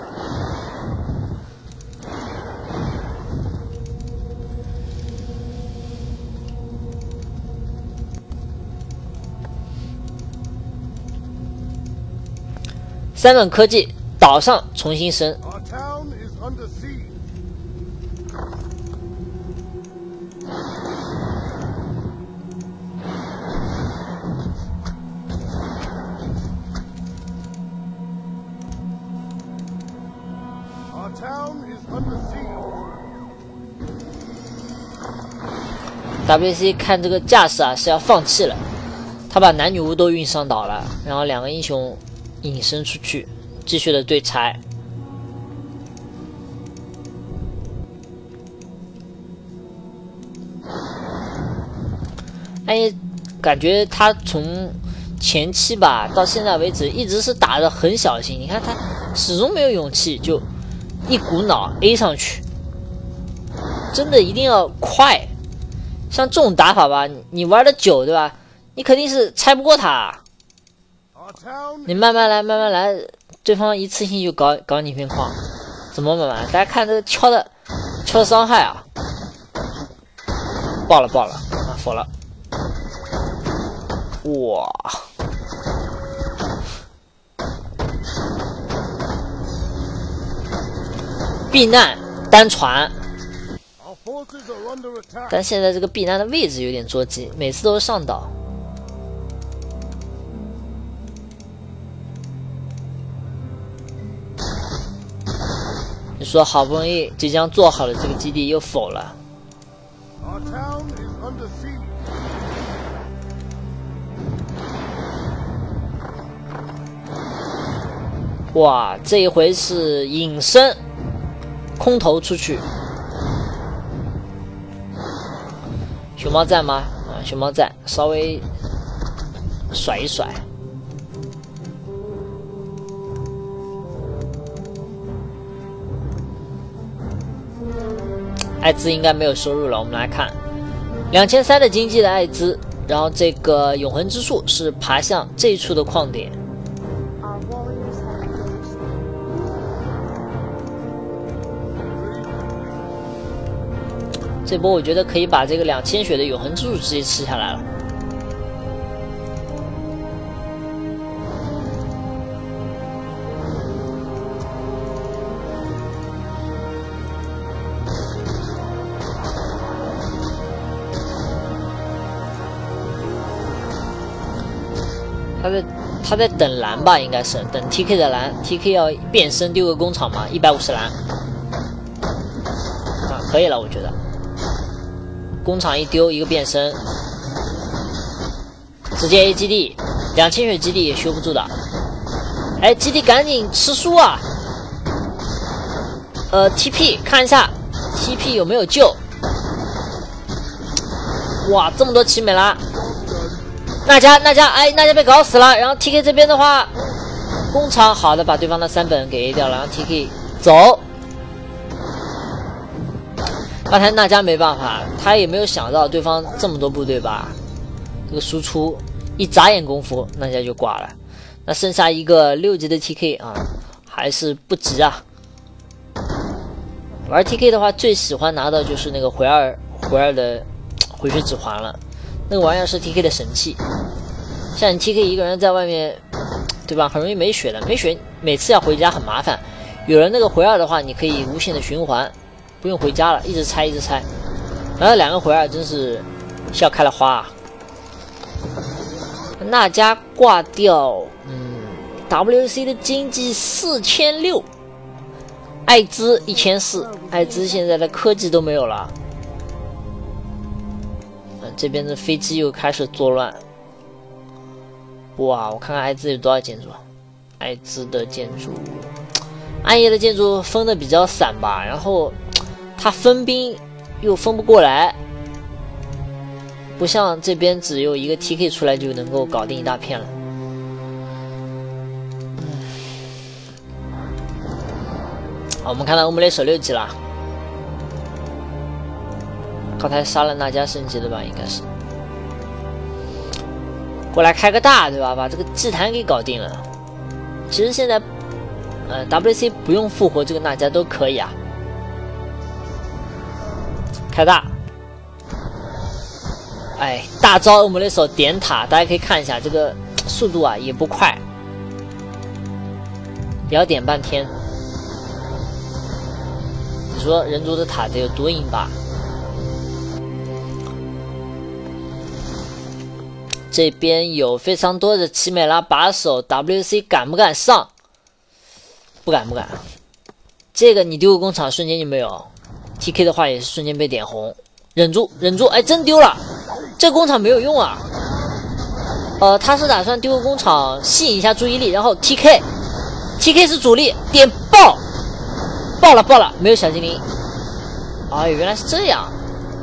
Speaker 1: 三等科技岛上重新生。W C 看这个架势啊是要放弃了，他把男女巫都运上岛了，然后两个英雄隐身出去，继续的对拆。哎，感觉他从前期吧到现在为止一直是打得很小心，你看他始终没有勇气就一股脑 A 上去，真的一定要快。像这种打法吧，你玩的久，对吧？你肯定是拆不过他。你慢慢来，慢慢来，对方一次性就搞搞你一片矿，怎么慢慢？大家看这个敲的敲的伤害啊，爆了爆了啊，否了！哇！避难单传。但现在这个避难的位置有点捉急，每次都是上岛。你说好不容易即将做好的这个基地又否了。哇，这一回是隐身，空投出去。熊猫在吗？啊，熊猫在，稍微甩一甩。艾兹应该没有收入了，我们来看，两千三的经济的艾兹，然后这个永恒之树是爬向这一处的矿点。 这波我觉得可以把这个两千血的永恒之柱直接吃下来了。他在他在等蓝吧，应该是等 T K 的蓝 ，T K 要变身丢个工厂嘛，一百五十蓝啊，可以了，我觉得。工厂一丢一个变身，直接 A 基地，两千血基地也修不住的。哎，基地赶紧吃书啊！呃 ，T P 看一下 T P 有没有救？哇，这么多奇美拉！那家那家哎，那家被搞死了。然后 T K 这边的话，工厂好的把对方的三本给 A 掉了，然后 T K 走。刚才那家没办法，他也没有想到对方这么多部队吧，这个输出一眨眼功夫，那家就挂了。那剩下一个六级的 T K 啊，还是不急啊。玩 T K 的话，最喜欢拿的就是那个回二回二的回血指环了。那个玩意儿是 T K 的神器，像你 T K 一个人在外面，对吧？很容易没血的，没血每次要回家很麻烦。有了那个回二的话，你可以无限的循环，不用回家了，一直拆一直拆。然后两个回二真是笑开了花啊！那家挂掉，嗯 ，W C 的经济四千六，艾滋一千四，艾滋现在的科技都没有了。这边的飞机又开始作乱，哇！我看看艾滋有多少建筑，艾滋的建筑，暗夜的建筑分的比较散吧，然后他分兵又分不过来，不像这边只有一个 T K 出来就能够搞定一大片了。好，我们看到欧姆雷手六级了。刚才杀了那家升级的吧，应该是过来开个大，对吧？把这个祭坛给搞定了。其实现在，呃 ，W C 不用复活这个那家都可以啊。开大，哎，大招欧姆雷手点塔，大家可以看一下这个速度啊，也不快，也要点半天。你说人族的塔得有多硬吧？这边有非常多的奇美拉把手 ，W C 敢不敢上？不敢不敢。这个你丢个工厂瞬间就没有 ，T K 的话也是瞬间被点红。忍住忍住，哎，真丢了，这工厂没有用啊。呃，他是打算丢个工厂吸引一下注意力，然后 T K，T K 是主力，点爆，爆了爆了，没有小精灵。哎，原来是这样。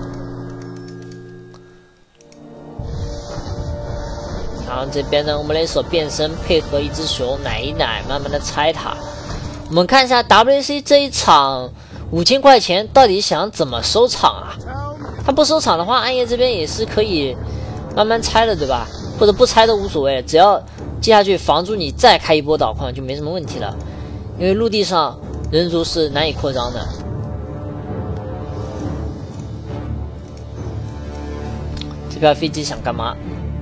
Speaker 1: 然后这边呢，我们雷手变身配合一只熊奶一奶，慢慢的拆塔。我们看一下 W C 这一场五千块钱到底想怎么收场啊？他不收场的话，暗夜这边也是可以慢慢拆的，对吧？或者不拆都无所谓，只要接下去防住你再开一波导矿就没什么问题了。因为陆地上人族是难以扩张的。这架飞机想干嘛？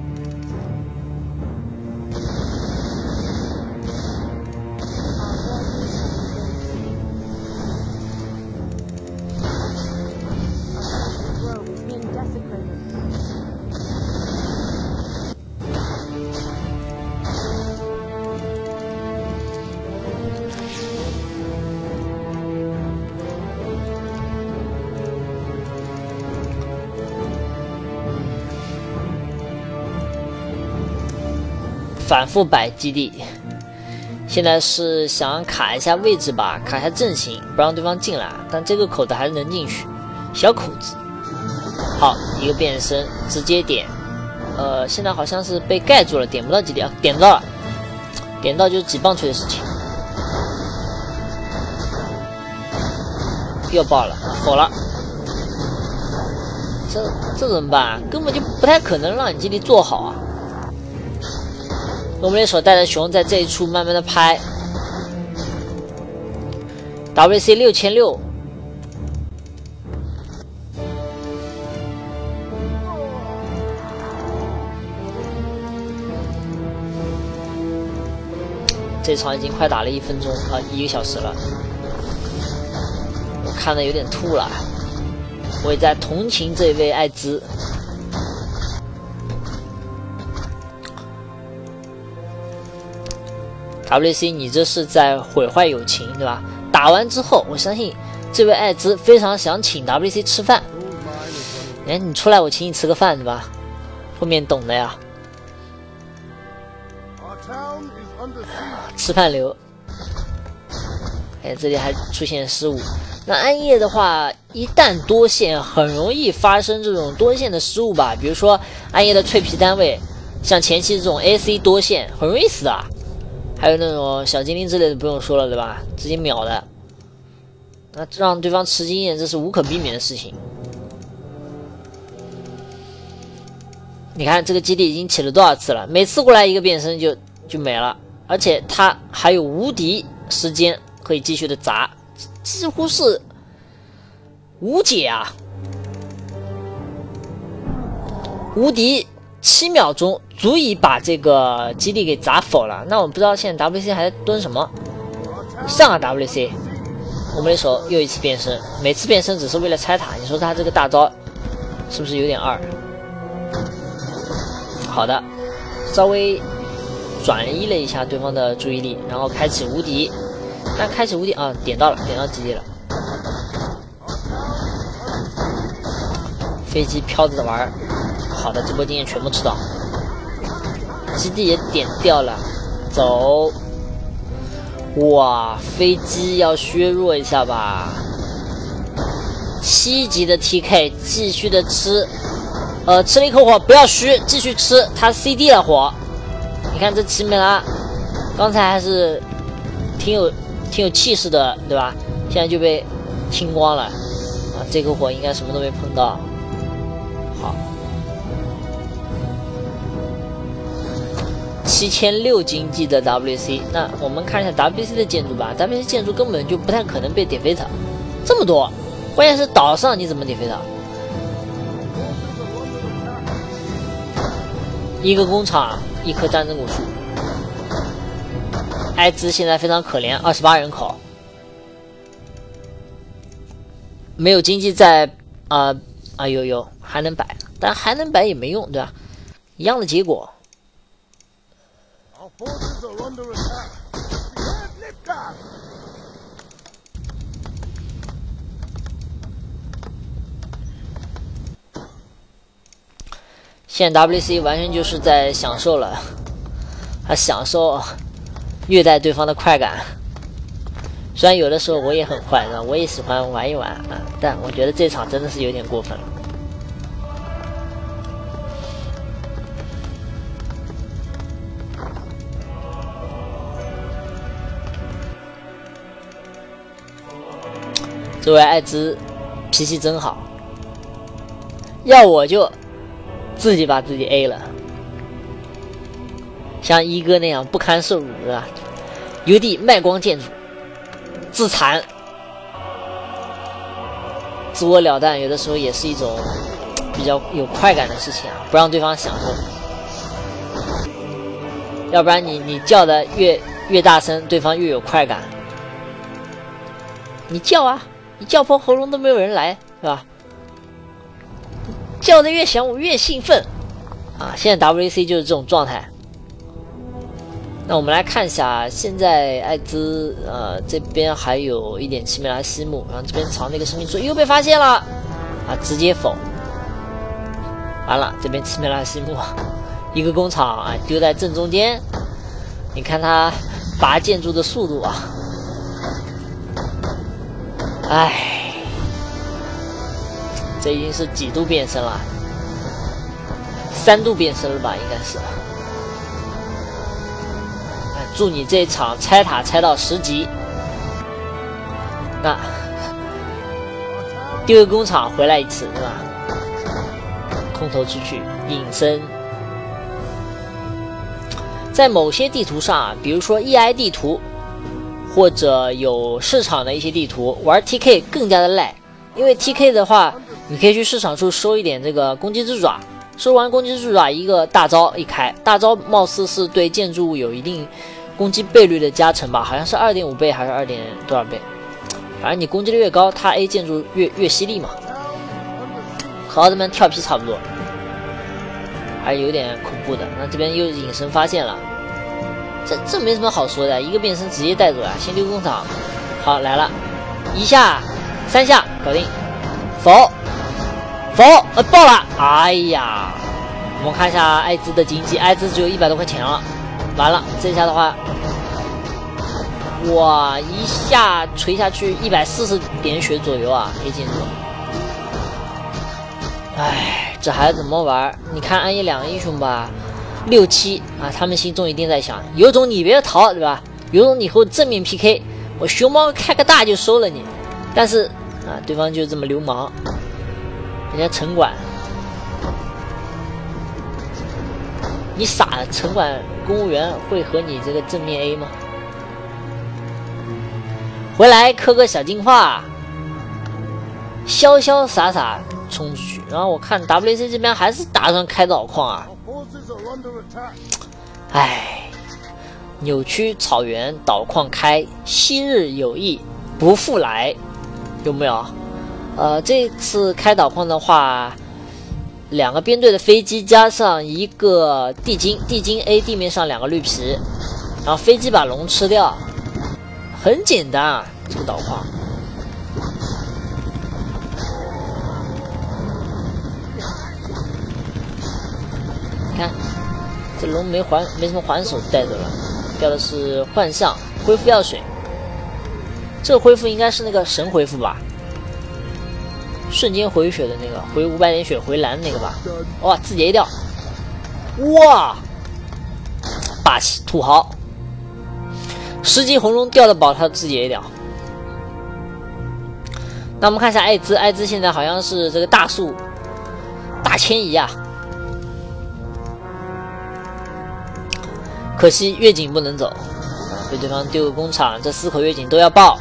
Speaker 1: 反复摆基地，现在是想卡一下位置吧，卡一下阵型，不让对方进来。但这个口子还是能进去，小口子。好，一个变身直接点，呃，现在好像是被盖住了，点不到基地啊，点到了，点到就是几棒槌的事情。又爆了，否了。这这怎么办？根本就不太可能让你基地做好啊。我们的手带着熊在这一处慢慢的拍 ，W C 六千六， 这场已经快打了一分钟啊，一个小时了，我看的有点吐了，我也在同情这位艾兹。W C， 你这是在毁坏友情，对吧？打完之后，我相信这位艾兹非常想请 W C 吃饭。哎，你出来，我请你吃个饭，对吧？后面懂的呀。吃饭流。哎，这里还出现失误。那暗夜的话，一旦多线，很容易发生这种多线的失误吧？比如说暗夜的脆皮单位，像前期这种 A C 多线，很容易死的。还有那种小精灵之类的不用说了，对吧？直接秒的，那让对方吃经验，这是无可避免的事情。你看这个基地已经起了多少次了？每次过来一个变身就就没了，而且他还有无敌时间可以继续的砸，几乎是无解啊！无敌。七秒钟足以把这个基地给砸否了。那我们不知道现在 W C 还在蹲什么？上啊 W C！ 我们的手又一次变身，每次变身只是为了拆塔。你说他这个大招是不是有点二？好的，稍微转移了一下对方的注意力，然后开启无敌。但开启无敌啊，点到了，点到基地了。飞机飘着玩。好的，这波经验全部吃到，基地也点掉了，走。哇，飞机要削弱一下吧。七级的 T K 继续的吃，呃，吃了一口火，不要虚，继续吃，他 C D 了火。你看这奇美拉，刚才还是挺有挺有气势的，对吧？现在就被清光了，啊，这口火应该什么都没碰到。好。七千六经济的 W C， 那我们看一下 W C 的建筑吧。W C 建筑根本就不太可能被 defeat， 这么多，关键是岛上你怎么 defeat？ 一个工厂，一棵战争古树。艾兹现在非常可怜，二十八人口，没有经济在啊啊、呃、有有还能摆，但还能摆也没用，对吧？一样的结果。现在 W C 完全就是在享受了，他享受虐待对方的快感。虽然有的时候我也很坏，我也喜欢玩一玩啊，但我觉得这场真的是有点过分了。这位艾兹脾气真好，要我就自己把自己 A 了，像一哥那样不堪受辱，对吧？油地卖光建筑，自残，自我了断，有的时候也是一种比较有快感的事情啊，不让对方享受，要不然你你叫的越越大声，对方越有快感。你叫啊！你叫破喉咙都没有人来，是吧？叫的越响，我越兴奋啊！现在 W C 就是这种状态。那我们来看一下，现在艾兹呃这边还有一点奇美拉西木，然后这边藏那个生命树又被发现了啊，直接否。完了，这边奇美拉西木一个工厂啊丢在正中间，你看他拔建筑的速度啊！唉，这已经是几度变身了？三度变身了吧，应该是。祝你这场拆塔拆到十级。那丢个工厂回来一次，对吧？空投出去，隐身。在某些地图上啊，比如说 E I 地图。或者有市场的一些地图，玩 T K 更加的赖，因为 T K 的话，你可以去市场处收一点这个攻击之爪，收完攻击之爪一个大招一开，大招貌似是对建筑物有一定攻击倍率的加成吧，好像是二点五倍还是二点多少倍？反正你攻击力越高，它 A 建筑越越犀利嘛，和奥特曼跳皮差不多，还是有点恐怖的。那这边又隐身发现了，这这没什么好说的，一个变身直接带走呀，先丢工厂。好来了，一下三下搞定，否否呃爆了，哎呀！我们看一下艾滋的经济，艾滋只有一百多块钱了，完了这下的话。哇！一下锤下去一百四十点血左右啊 ！A 建筑，哎，这还怎么玩？你看暗夜两个英雄吧，六七啊，他们心中一定在想：有种你别逃，对吧？有种你和我正面 P K， 我熊猫开个大就收了你。但是啊，对方就这么流氓，人家城管，你傻，城管公务员会和你这个正面 A 吗？回来磕个小净化，潇潇洒洒冲出去。然后我看 W C 这边还是打算开导矿啊，唉，扭曲草原导矿开，昔日友谊不复来，有没有？呃，这次开导矿的话，两个编队的飞机加上一个地精，地精 A 地面上两个绿皮，然后飞机把龙吃掉。很简单啊，这个导矿。你看，这龙没还，没什么还手带走了，掉的是幻象恢复药水。这个恢复应该是那个神恢复吧？瞬间回血的那个，回五百点血回蓝那个吧？哇，自己 A 掉！哇，霸气土豪！十级红龙掉的宝，他自己 A 掉。那我们看一下艾滋，艾滋现在好像是这个大树大迁移啊，可惜月景不能走，被对方丢个工厂，这四口月景都要爆。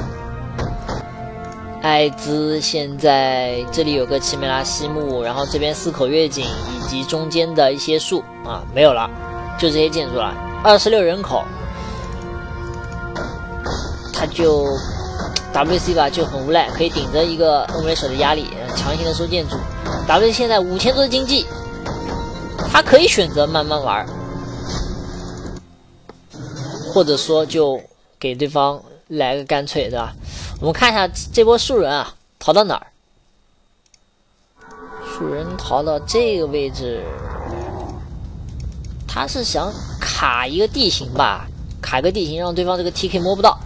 Speaker 1: 艾滋现在这里有个奇美拉西木，然后这边四口月景以及中间的一些树啊没有了，就这些建筑了。二十六人口。他就 W C 吧就很无赖，可以顶着一个欧美手的压力，强行的收建筑。W C 现在五千多的经济，他可以选择慢慢玩，或者说就给对方来个干脆，对吧？我们看一下这波树人啊，逃到哪儿？树人逃到这个位置，他是想卡一个地形吧，卡一个地形让对方这个 T K 摸不到。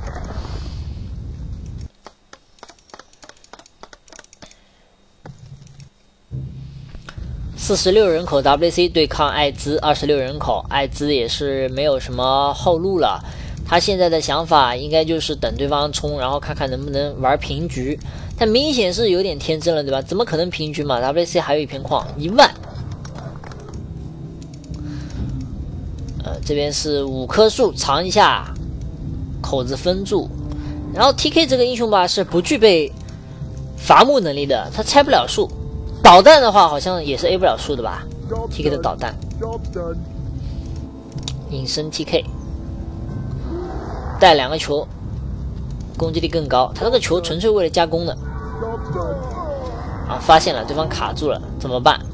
Speaker 1: 四十六人口 W C 对抗艾滋，二十六人口，艾滋也是没有什么后路了。他现在的想法应该就是等对方冲，然后看看能不能玩平局。但明显是有点天真了，对吧？怎么可能平局嘛 ？W C 还有一片矿，一万。呃，这边是五棵树藏一下，口子封住。然后 T K 这个英雄吧是不具备伐木能力的，他拆不了树。导弹的话好像也是 A 不了树的吧 ？T K 的导弹，隐身 T K， 带两个球，攻击力更高。他这个球纯粹为了加攻的。啊，发现了，对方卡住了，怎么办？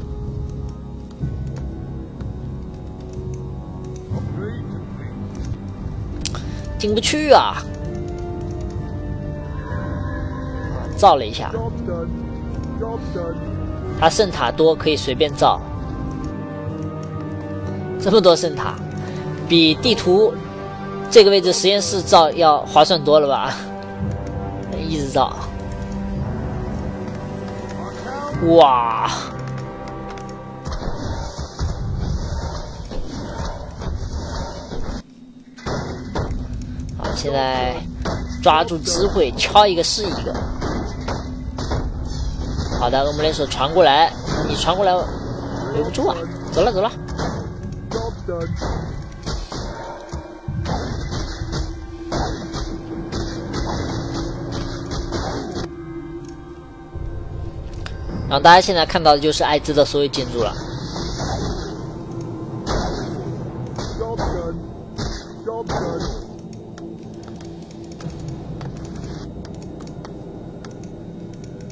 Speaker 1: 进不去啊！造了一下。他圣塔多，可以随便造，这么多圣塔，比地图这个位置实验室造要划算多了吧？一直造，哇！好，现在抓住机会，敲一个是一个。好的，恶魔联手传过来，你传过来留不住啊！走了走了。然后大家现在看到的就是艾滋的所有建筑了。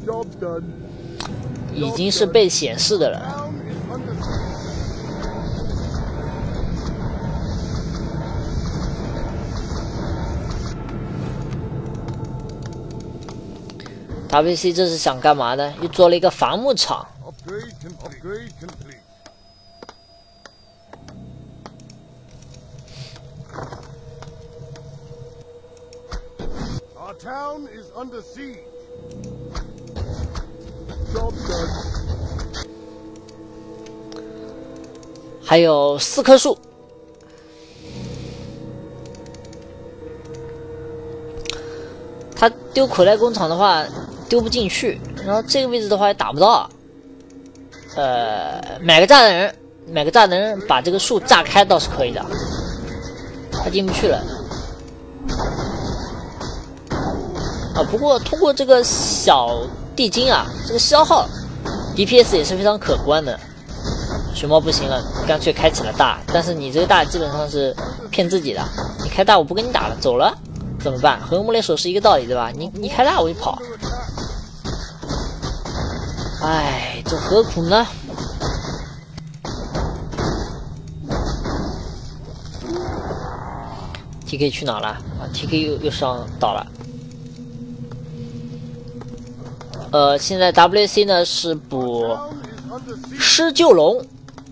Speaker 1: 已经是被显示的了。W C 这是想干嘛呢？又做了一个伐木场。还有四棵树。他丢口袋工厂的话丢不进去，然后这个位置的话也打不到。呃，买个炸弹人，买个炸弹人把这个树炸开倒是可以的，他进不去了。啊，不过通过这个小地精啊，这个消耗 D P S 也是非常可观的。熊猫不行了，干脆开启了大，但是你这个大基本上是骗自己的，你开大我不跟你打了，走了怎么办？和木雷手是一个道理，对吧？你你开大我就跑，哎，这何苦呢？T K 去哪了？啊 ，T K 又又上岛了。呃，现在 W C 呢是补狮鹫龙。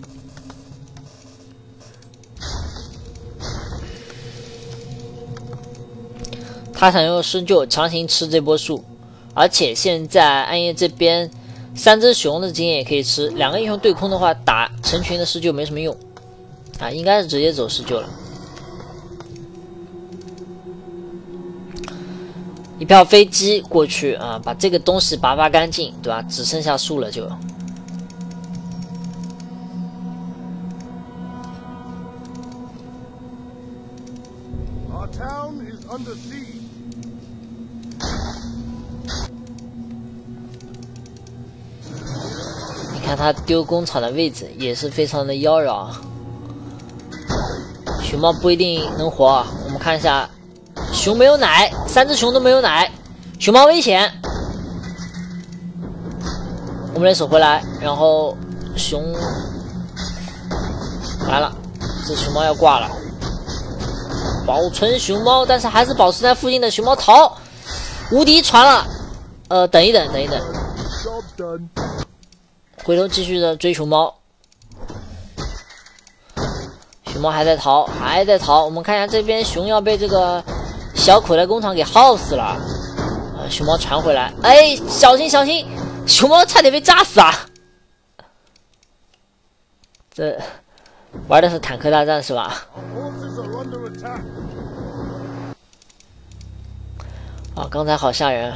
Speaker 1: 他想用狮鹫强行吃这波树，而且现在暗夜这边三只熊的经验也可以吃，两个英雄对空的话，打成群的狮鹫没什么用啊，应该是直接走狮鹫了。一票飞机过去啊，把这个东西拔拔干净，对吧？只剩下树了就。Our town is under siege. 你看他丢工厂的位置也是非常的妖娆，熊猫不一定能活啊。我们看一下，熊没有奶，三只熊都没有奶，熊猫危险。我们来守回来，然后熊来了，这熊猫要挂了。保存熊猫，但是还是保持在附近的熊猫逃，无敌传了。呃，等一等，等一等。回头继续的追熊猫，熊猫还在逃，还在逃。我们看一下这边，熊要被这个小口袋工厂给耗死了。呃，熊猫传回来，哎，小心小心，熊猫差点被炸死啊！这玩的是坦克大战是吧？啊，刚才好吓人。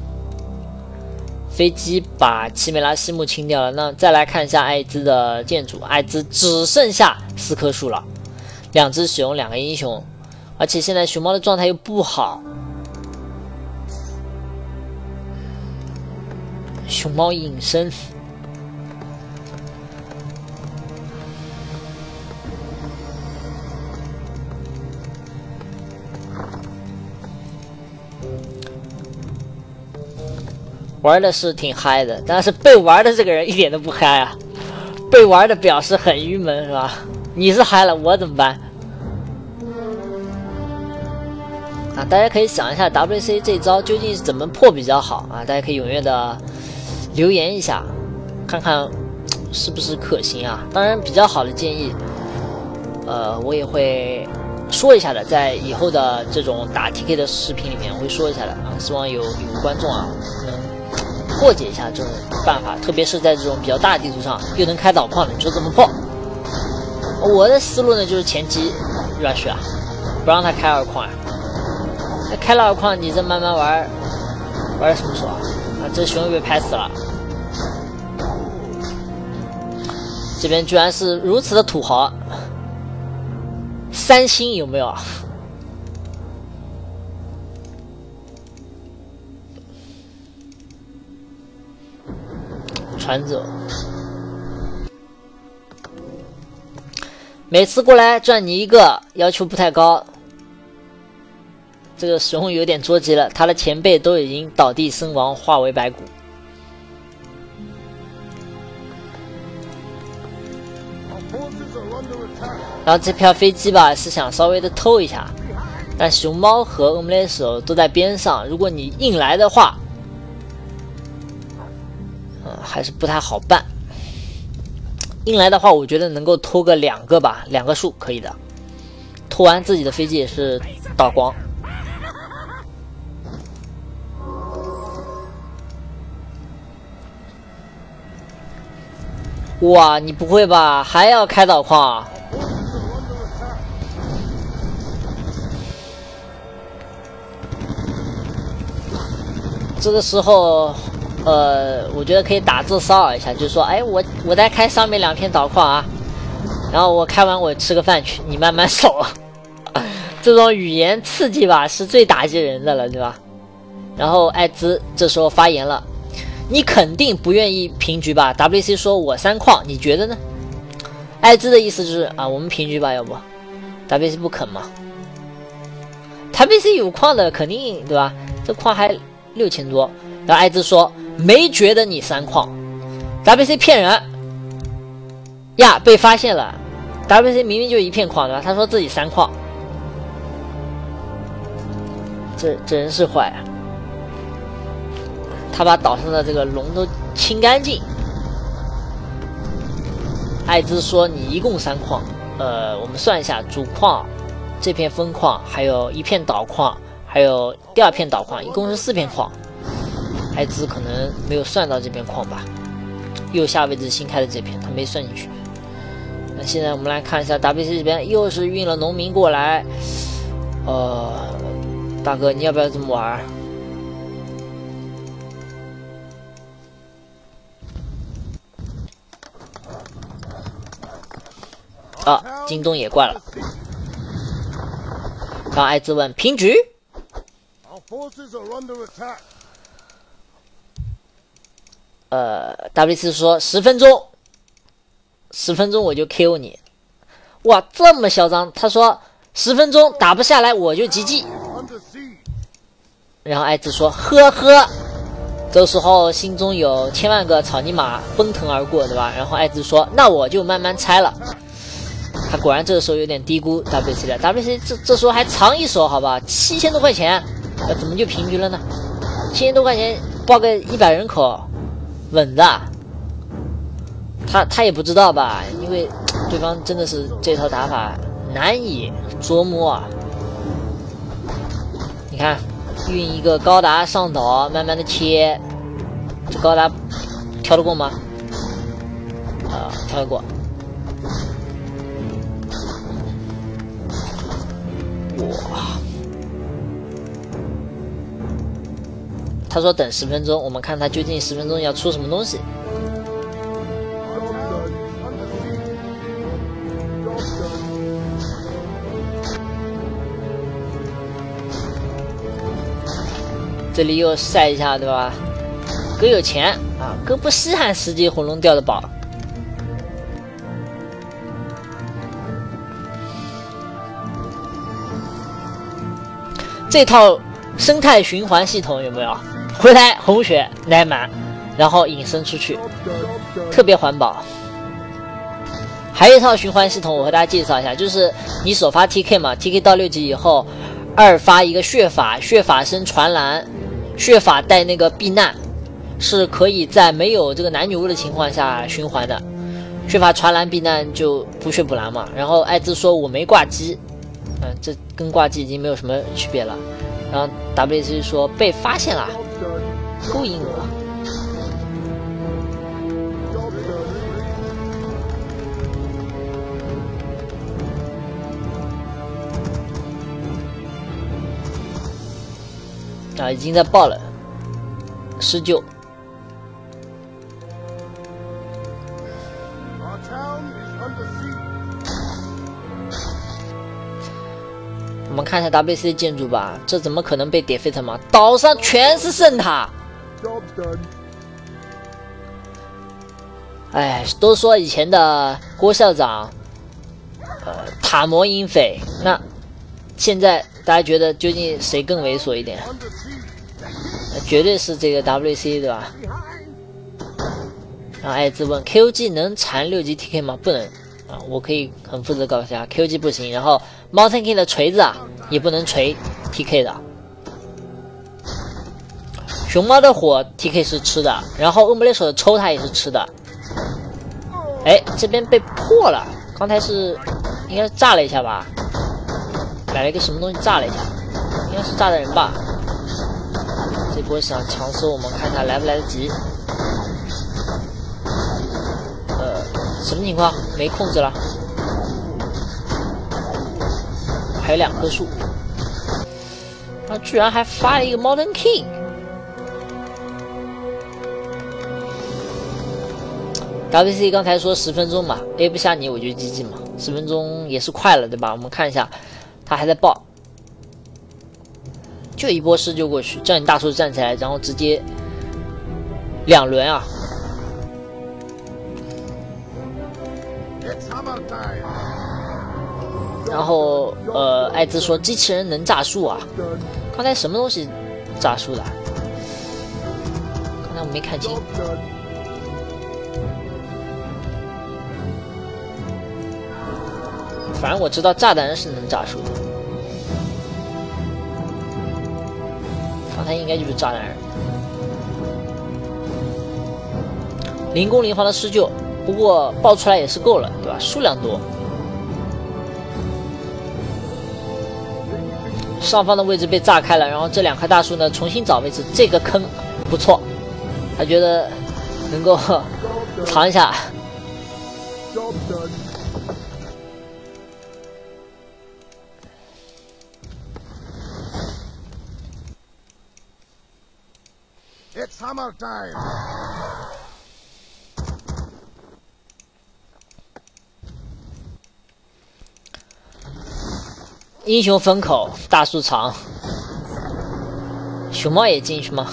Speaker 1: 飞机把奇美拉西木清掉了，那再来看一下艾兹的建筑，艾兹只剩下四棵树了，两只熊，两个英雄，而且现在熊猫的状态又不好，熊猫隐身。玩的是挺嗨的，但是被玩的这个人一点都不嗨啊！被玩的表示很郁闷，是吧？你是嗨了，我怎么办？啊，大家可以想一下 W C 这招究竟是怎么破比较好啊？大家可以踊跃的留言一下，看看是不是可行啊？当然，比较好的建议，呃，我也会说一下的，在以后的这种打 T K 的视频里面我会说一下的啊。希望有有观众啊能破解一下这种办法，特别是在这种比较大的地图上又能开导矿的，你说怎么破？我的思路呢就是前期 rush 啊，不让他开二矿啊。那开了二矿，你这慢慢玩，玩什么时候啊？啊，这熊又被拍死了。这边居然是如此的土豪，三星有没有啊？传走，每次过来赚你一个，要求不太高。这个熊有点着急了，他的前辈都已经倒地身亡，化为白骨。 然后这票飞机吧是想稍微的偷一下，但熊猫和欧姆雷手都在边上，如果你硬来的话，嗯，还是不太好办。硬来的话，我觉得能够偷个两个吧，两个数可以的。偷完自己的飞机也是倒光。哇，你不会吧？还要开导矿？这个时候，呃，我觉得可以打字骚扰一下，就是说，哎，我我在开上面两片导矿啊，然后我开完我吃个饭去，你慢慢守。这种语言刺激吧，是最打击人的了，对吧？然后艾兹这时候发言了。你肯定不愿意平局吧 ？W C 说我三矿，你觉得呢？艾兹的意思就是啊，我们平局吧，要不 ？W C 不肯嘛 ？W C 有矿的肯定对吧？这矿还六千多。然后艾兹说没觉得你三矿 ，W C 骗人呀，被发现了。W C 明明就一片矿对吧？他说自己三矿，这这人是坏啊。他把岛上的这个龙都清干净。艾兹说：“你一共三矿，呃，我们算一下，主矿、这片分矿，还有一片岛矿，还有第二片岛矿，一共是四片矿。艾兹可能没有算到这片矿吧，右下位置新开的这片，他没算进去。那现在我们来看一下 W C 这边，又是运了农民过来。呃，大哥，你要不要这么玩？”啊，京东也挂了。让艾兹问平局。呃 ，W C 说十分钟，十分钟我就 K O 你。哇，这么嚣张！他说十分钟打不下来我就 G G。然后艾兹说呵呵。这时候心中有千万个草泥马奔腾而过，对吧？然后艾兹说那我就慢慢拆了。他果然这个时候有点低估 W C 了 ，W C 这这时候还藏一手，好吧，七千多块钱，呃，怎么就平局了呢？七千多块钱报个一百人口，稳的。他他也不知道吧，因为对方真的是这套打法难以捉摸啊。你看，运一个高达上岛，慢慢的切，这高达跳得过吗？啊、呃，跳得过。哇！他说等十分钟，我们看他究竟十分钟要出什么东西。这里又晒一下，对吧？哥有钱啊，哥不稀罕十级火龙掉的宝。这套生态循环系统有没有？回来红血奶满，然后引申出去，特别环保。还有一套循环系统，我和大家介绍一下，就是你首发 T K 嘛 ，T K 到六级以后，二发一个血法，血法生传蓝，血法带那个避难，是可以在没有这个男女巫的情况下循环的。血法传蓝避难就补血补蓝嘛。然后艾兹说我没挂机。嗯，这跟挂机已经没有什么区别了。然后 W C 说被发现了，勾引我。啊，已经在爆了，施救。我们看一下 W C 建筑吧，这怎么可能被 defeat 吗？岛上全是圣塔。哎，都说以前的郭校长，呃，塔魔英匪，那现在大家觉得究竟谁更猥琐一点？呃、绝对是这个 W C 对吧？然后艾兹问 K O G 能缠六级 T K 吗？不能， 啊，我可以很负责告诉大家 ，Q G 不行，然后 Mountain King 的锤子啊也不能锤 T K 的。熊猫的火 T K 是吃的，然后恶魔猎手的抽它也是吃的。哎，这边被破了，刚才是应该是炸了一下吧？买了一个什么东西炸了一下，应该是炸的人吧？这波想强搜，我们看一下来不来得及。呃，什么情况？没控制了。还有两棵树，他居然还发了一个 Mountain King。W C 刚才说十分钟嘛 ，A 不下你我就 G G 嘛，十分钟也是快了对吧？我们看一下，他还在爆，就一波施救过去，叫你大树站起来，然后直接两轮啊。然后呃，艾兹说机器人能炸树啊，刚才什么东西炸树的？刚才我没看清。反正我知道炸弹是能炸树的，刚才应该就是炸弹人。零攻零皇的施救，不过爆出来也是够了，对吧？数量多。上方的位置被炸开了，然后这两棵大树呢重新找位置，这个坑不错，他觉得能够藏一下。
Speaker 2: It's hammer time.
Speaker 1: 英雄风口，大树藏，熊猫也进去吗？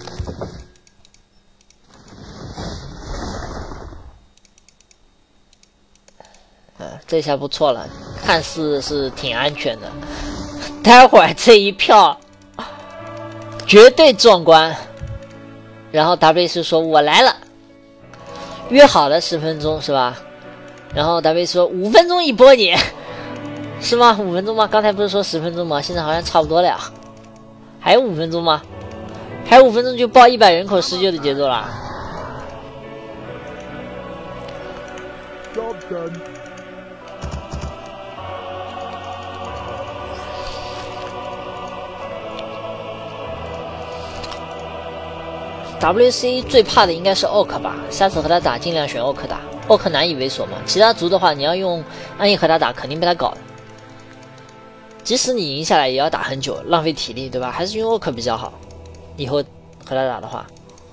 Speaker 1: 呃，这下不错了，看似是挺安全的。待会儿这一票绝对壮观。然后 W C 说：“我来了，约好了十分钟是吧？”然后 W C 说：“五分钟一波你。”是吗？五分钟吗？刚才不是说十分钟吗？现在好像差不多了呀。还有五分钟吗？还有五分钟就报一百人口施救的节奏了。W C 最怕的应该是奥克吧，下次和他打尽量选奥克打，奥克难以猥琐嘛。其他族的话，你要用暗夜和他打，肯定被他搞的。即使你赢下来，也要打很久，浪费体力，对吧？还是用奥克比较好。以后和他打的话，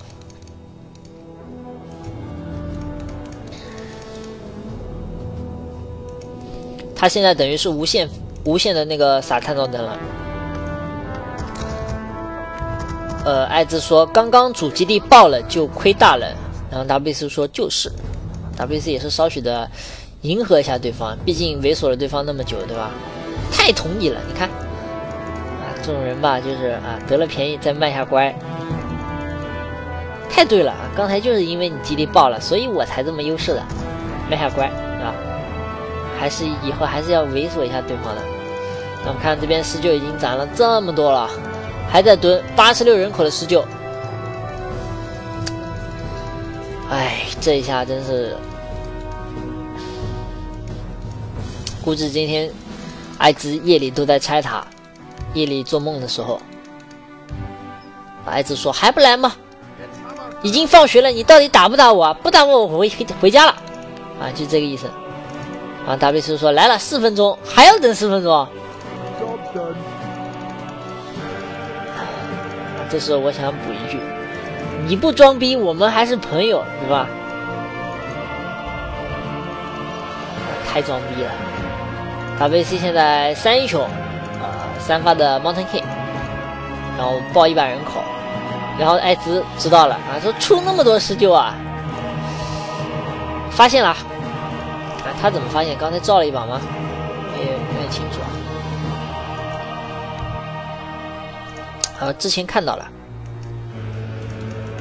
Speaker 1: 他现在等于是无限无限的那个撒探照灯了。呃，艾兹说刚刚主基地爆了就亏大了，然后 W C 说就是 ，W C 也是稍许的迎合一下对方，毕竟猥琐了对方那么久，对吧？太同意了，你看，啊，这种人吧，就是啊，得了便宜再卖下乖，太对了啊！刚才就是因为你基地爆了，所以我才这么优势的，卖下乖，对吧？还是以后还是要猥琐一下对方的。那我们看这边施救已经攒了这么多了，还在蹲八十六人口的施救，哎，这一下真是，估计今天。艾兹夜里都在拆塔，夜里做梦的时候，艾兹说还不来吗？已经放学了，你到底打不打我啊？不打我，我回回家了，啊，就这个意思。然后 W C 说来了四分钟，还要等四分钟。这时候我想补一句，你不装逼，我们还是朋友，对吧？太装逼了。W C 现在三英雄，呃，三发的 Mountain King， 然后爆一百人口，然后艾兹知道了啊，说出那么多施救啊，发现了，啊，他怎么发现？刚才照了一把吗？也有点清楚啊。啊，之前看到了，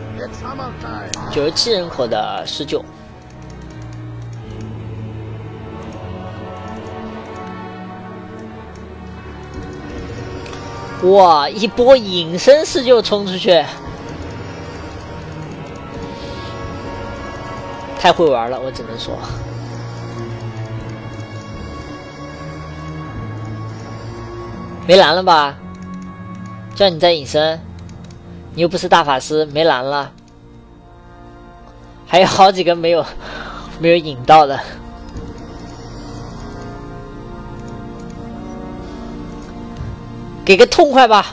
Speaker 1: 九十七人口的施救。 哇，一波隐身式就冲出去，太会玩了，我只能说。没蓝了吧？叫你再隐身，你又不是大法师，没蓝了。还有好几个没有没有引到的。给个痛快吧！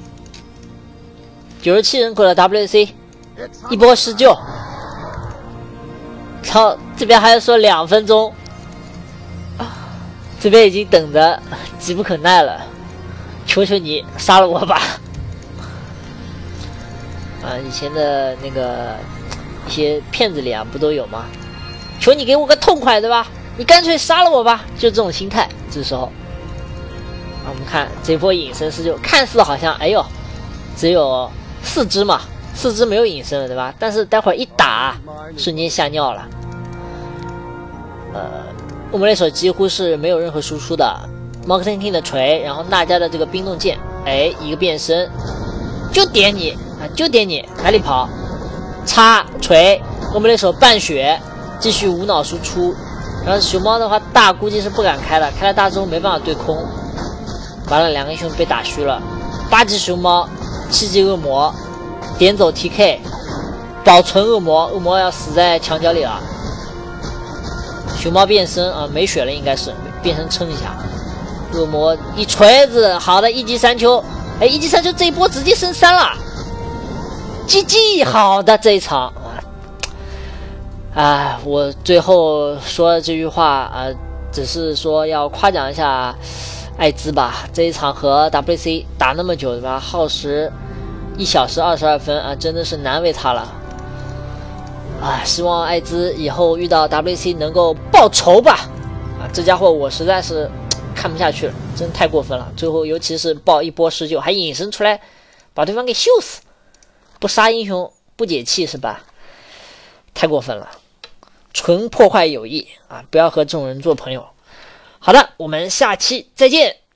Speaker 1: 九十七人口的 W C， 一波施救。操，这边还要说两分钟，这边已经等得急不可耐了。求求你杀了我吧！啊，以前的那个一些片子里啊，不都有吗？求你给我个痛快，对吧？你干脆杀了我吧！就这种心态，这时候。我们看这波隐身施救，看似好像哎呦，只有四只嘛，四只没有隐身了，对吧？但是待会儿一打，瞬间吓尿了。呃，我们那手几乎是没有任何输出的 ，Moxie King 的锤，然后娜迦的这个冰冻剑，哎，一个变身，就点你啊，就点你，哪里跑？插锤，我们那手半血，继续无脑输出。然后熊猫的话，大估计是不敢开了，开了大之后没办法对空。完了，两个英雄被打虚了。八级熊猫，七级恶魔，点走 T K， 保存恶魔，恶魔要死在墙角里了。熊猫变身啊，没血了，应该是变身撑一下。恶魔一锤子，好的，一级三丘，哎，一级三丘这一波直接升三了 ，G G， 好的这一场啊，啊，我最后说这句话啊，只是说要夸奖一下。艾兹吧，这一场和 W C 打那么久对吧？耗时一小时二十二分啊，真的是难为他了啊！希望艾兹以后遇到 W C 能够报仇吧！啊，这家伙我实在是看不下去了，真太过分了！最后尤其是爆一波施救，还隐身出来把对方给秀死，不杀英雄不解气是吧？太过分了，纯破坏友谊啊！不要和这种人做朋友。好的，我们下期再见。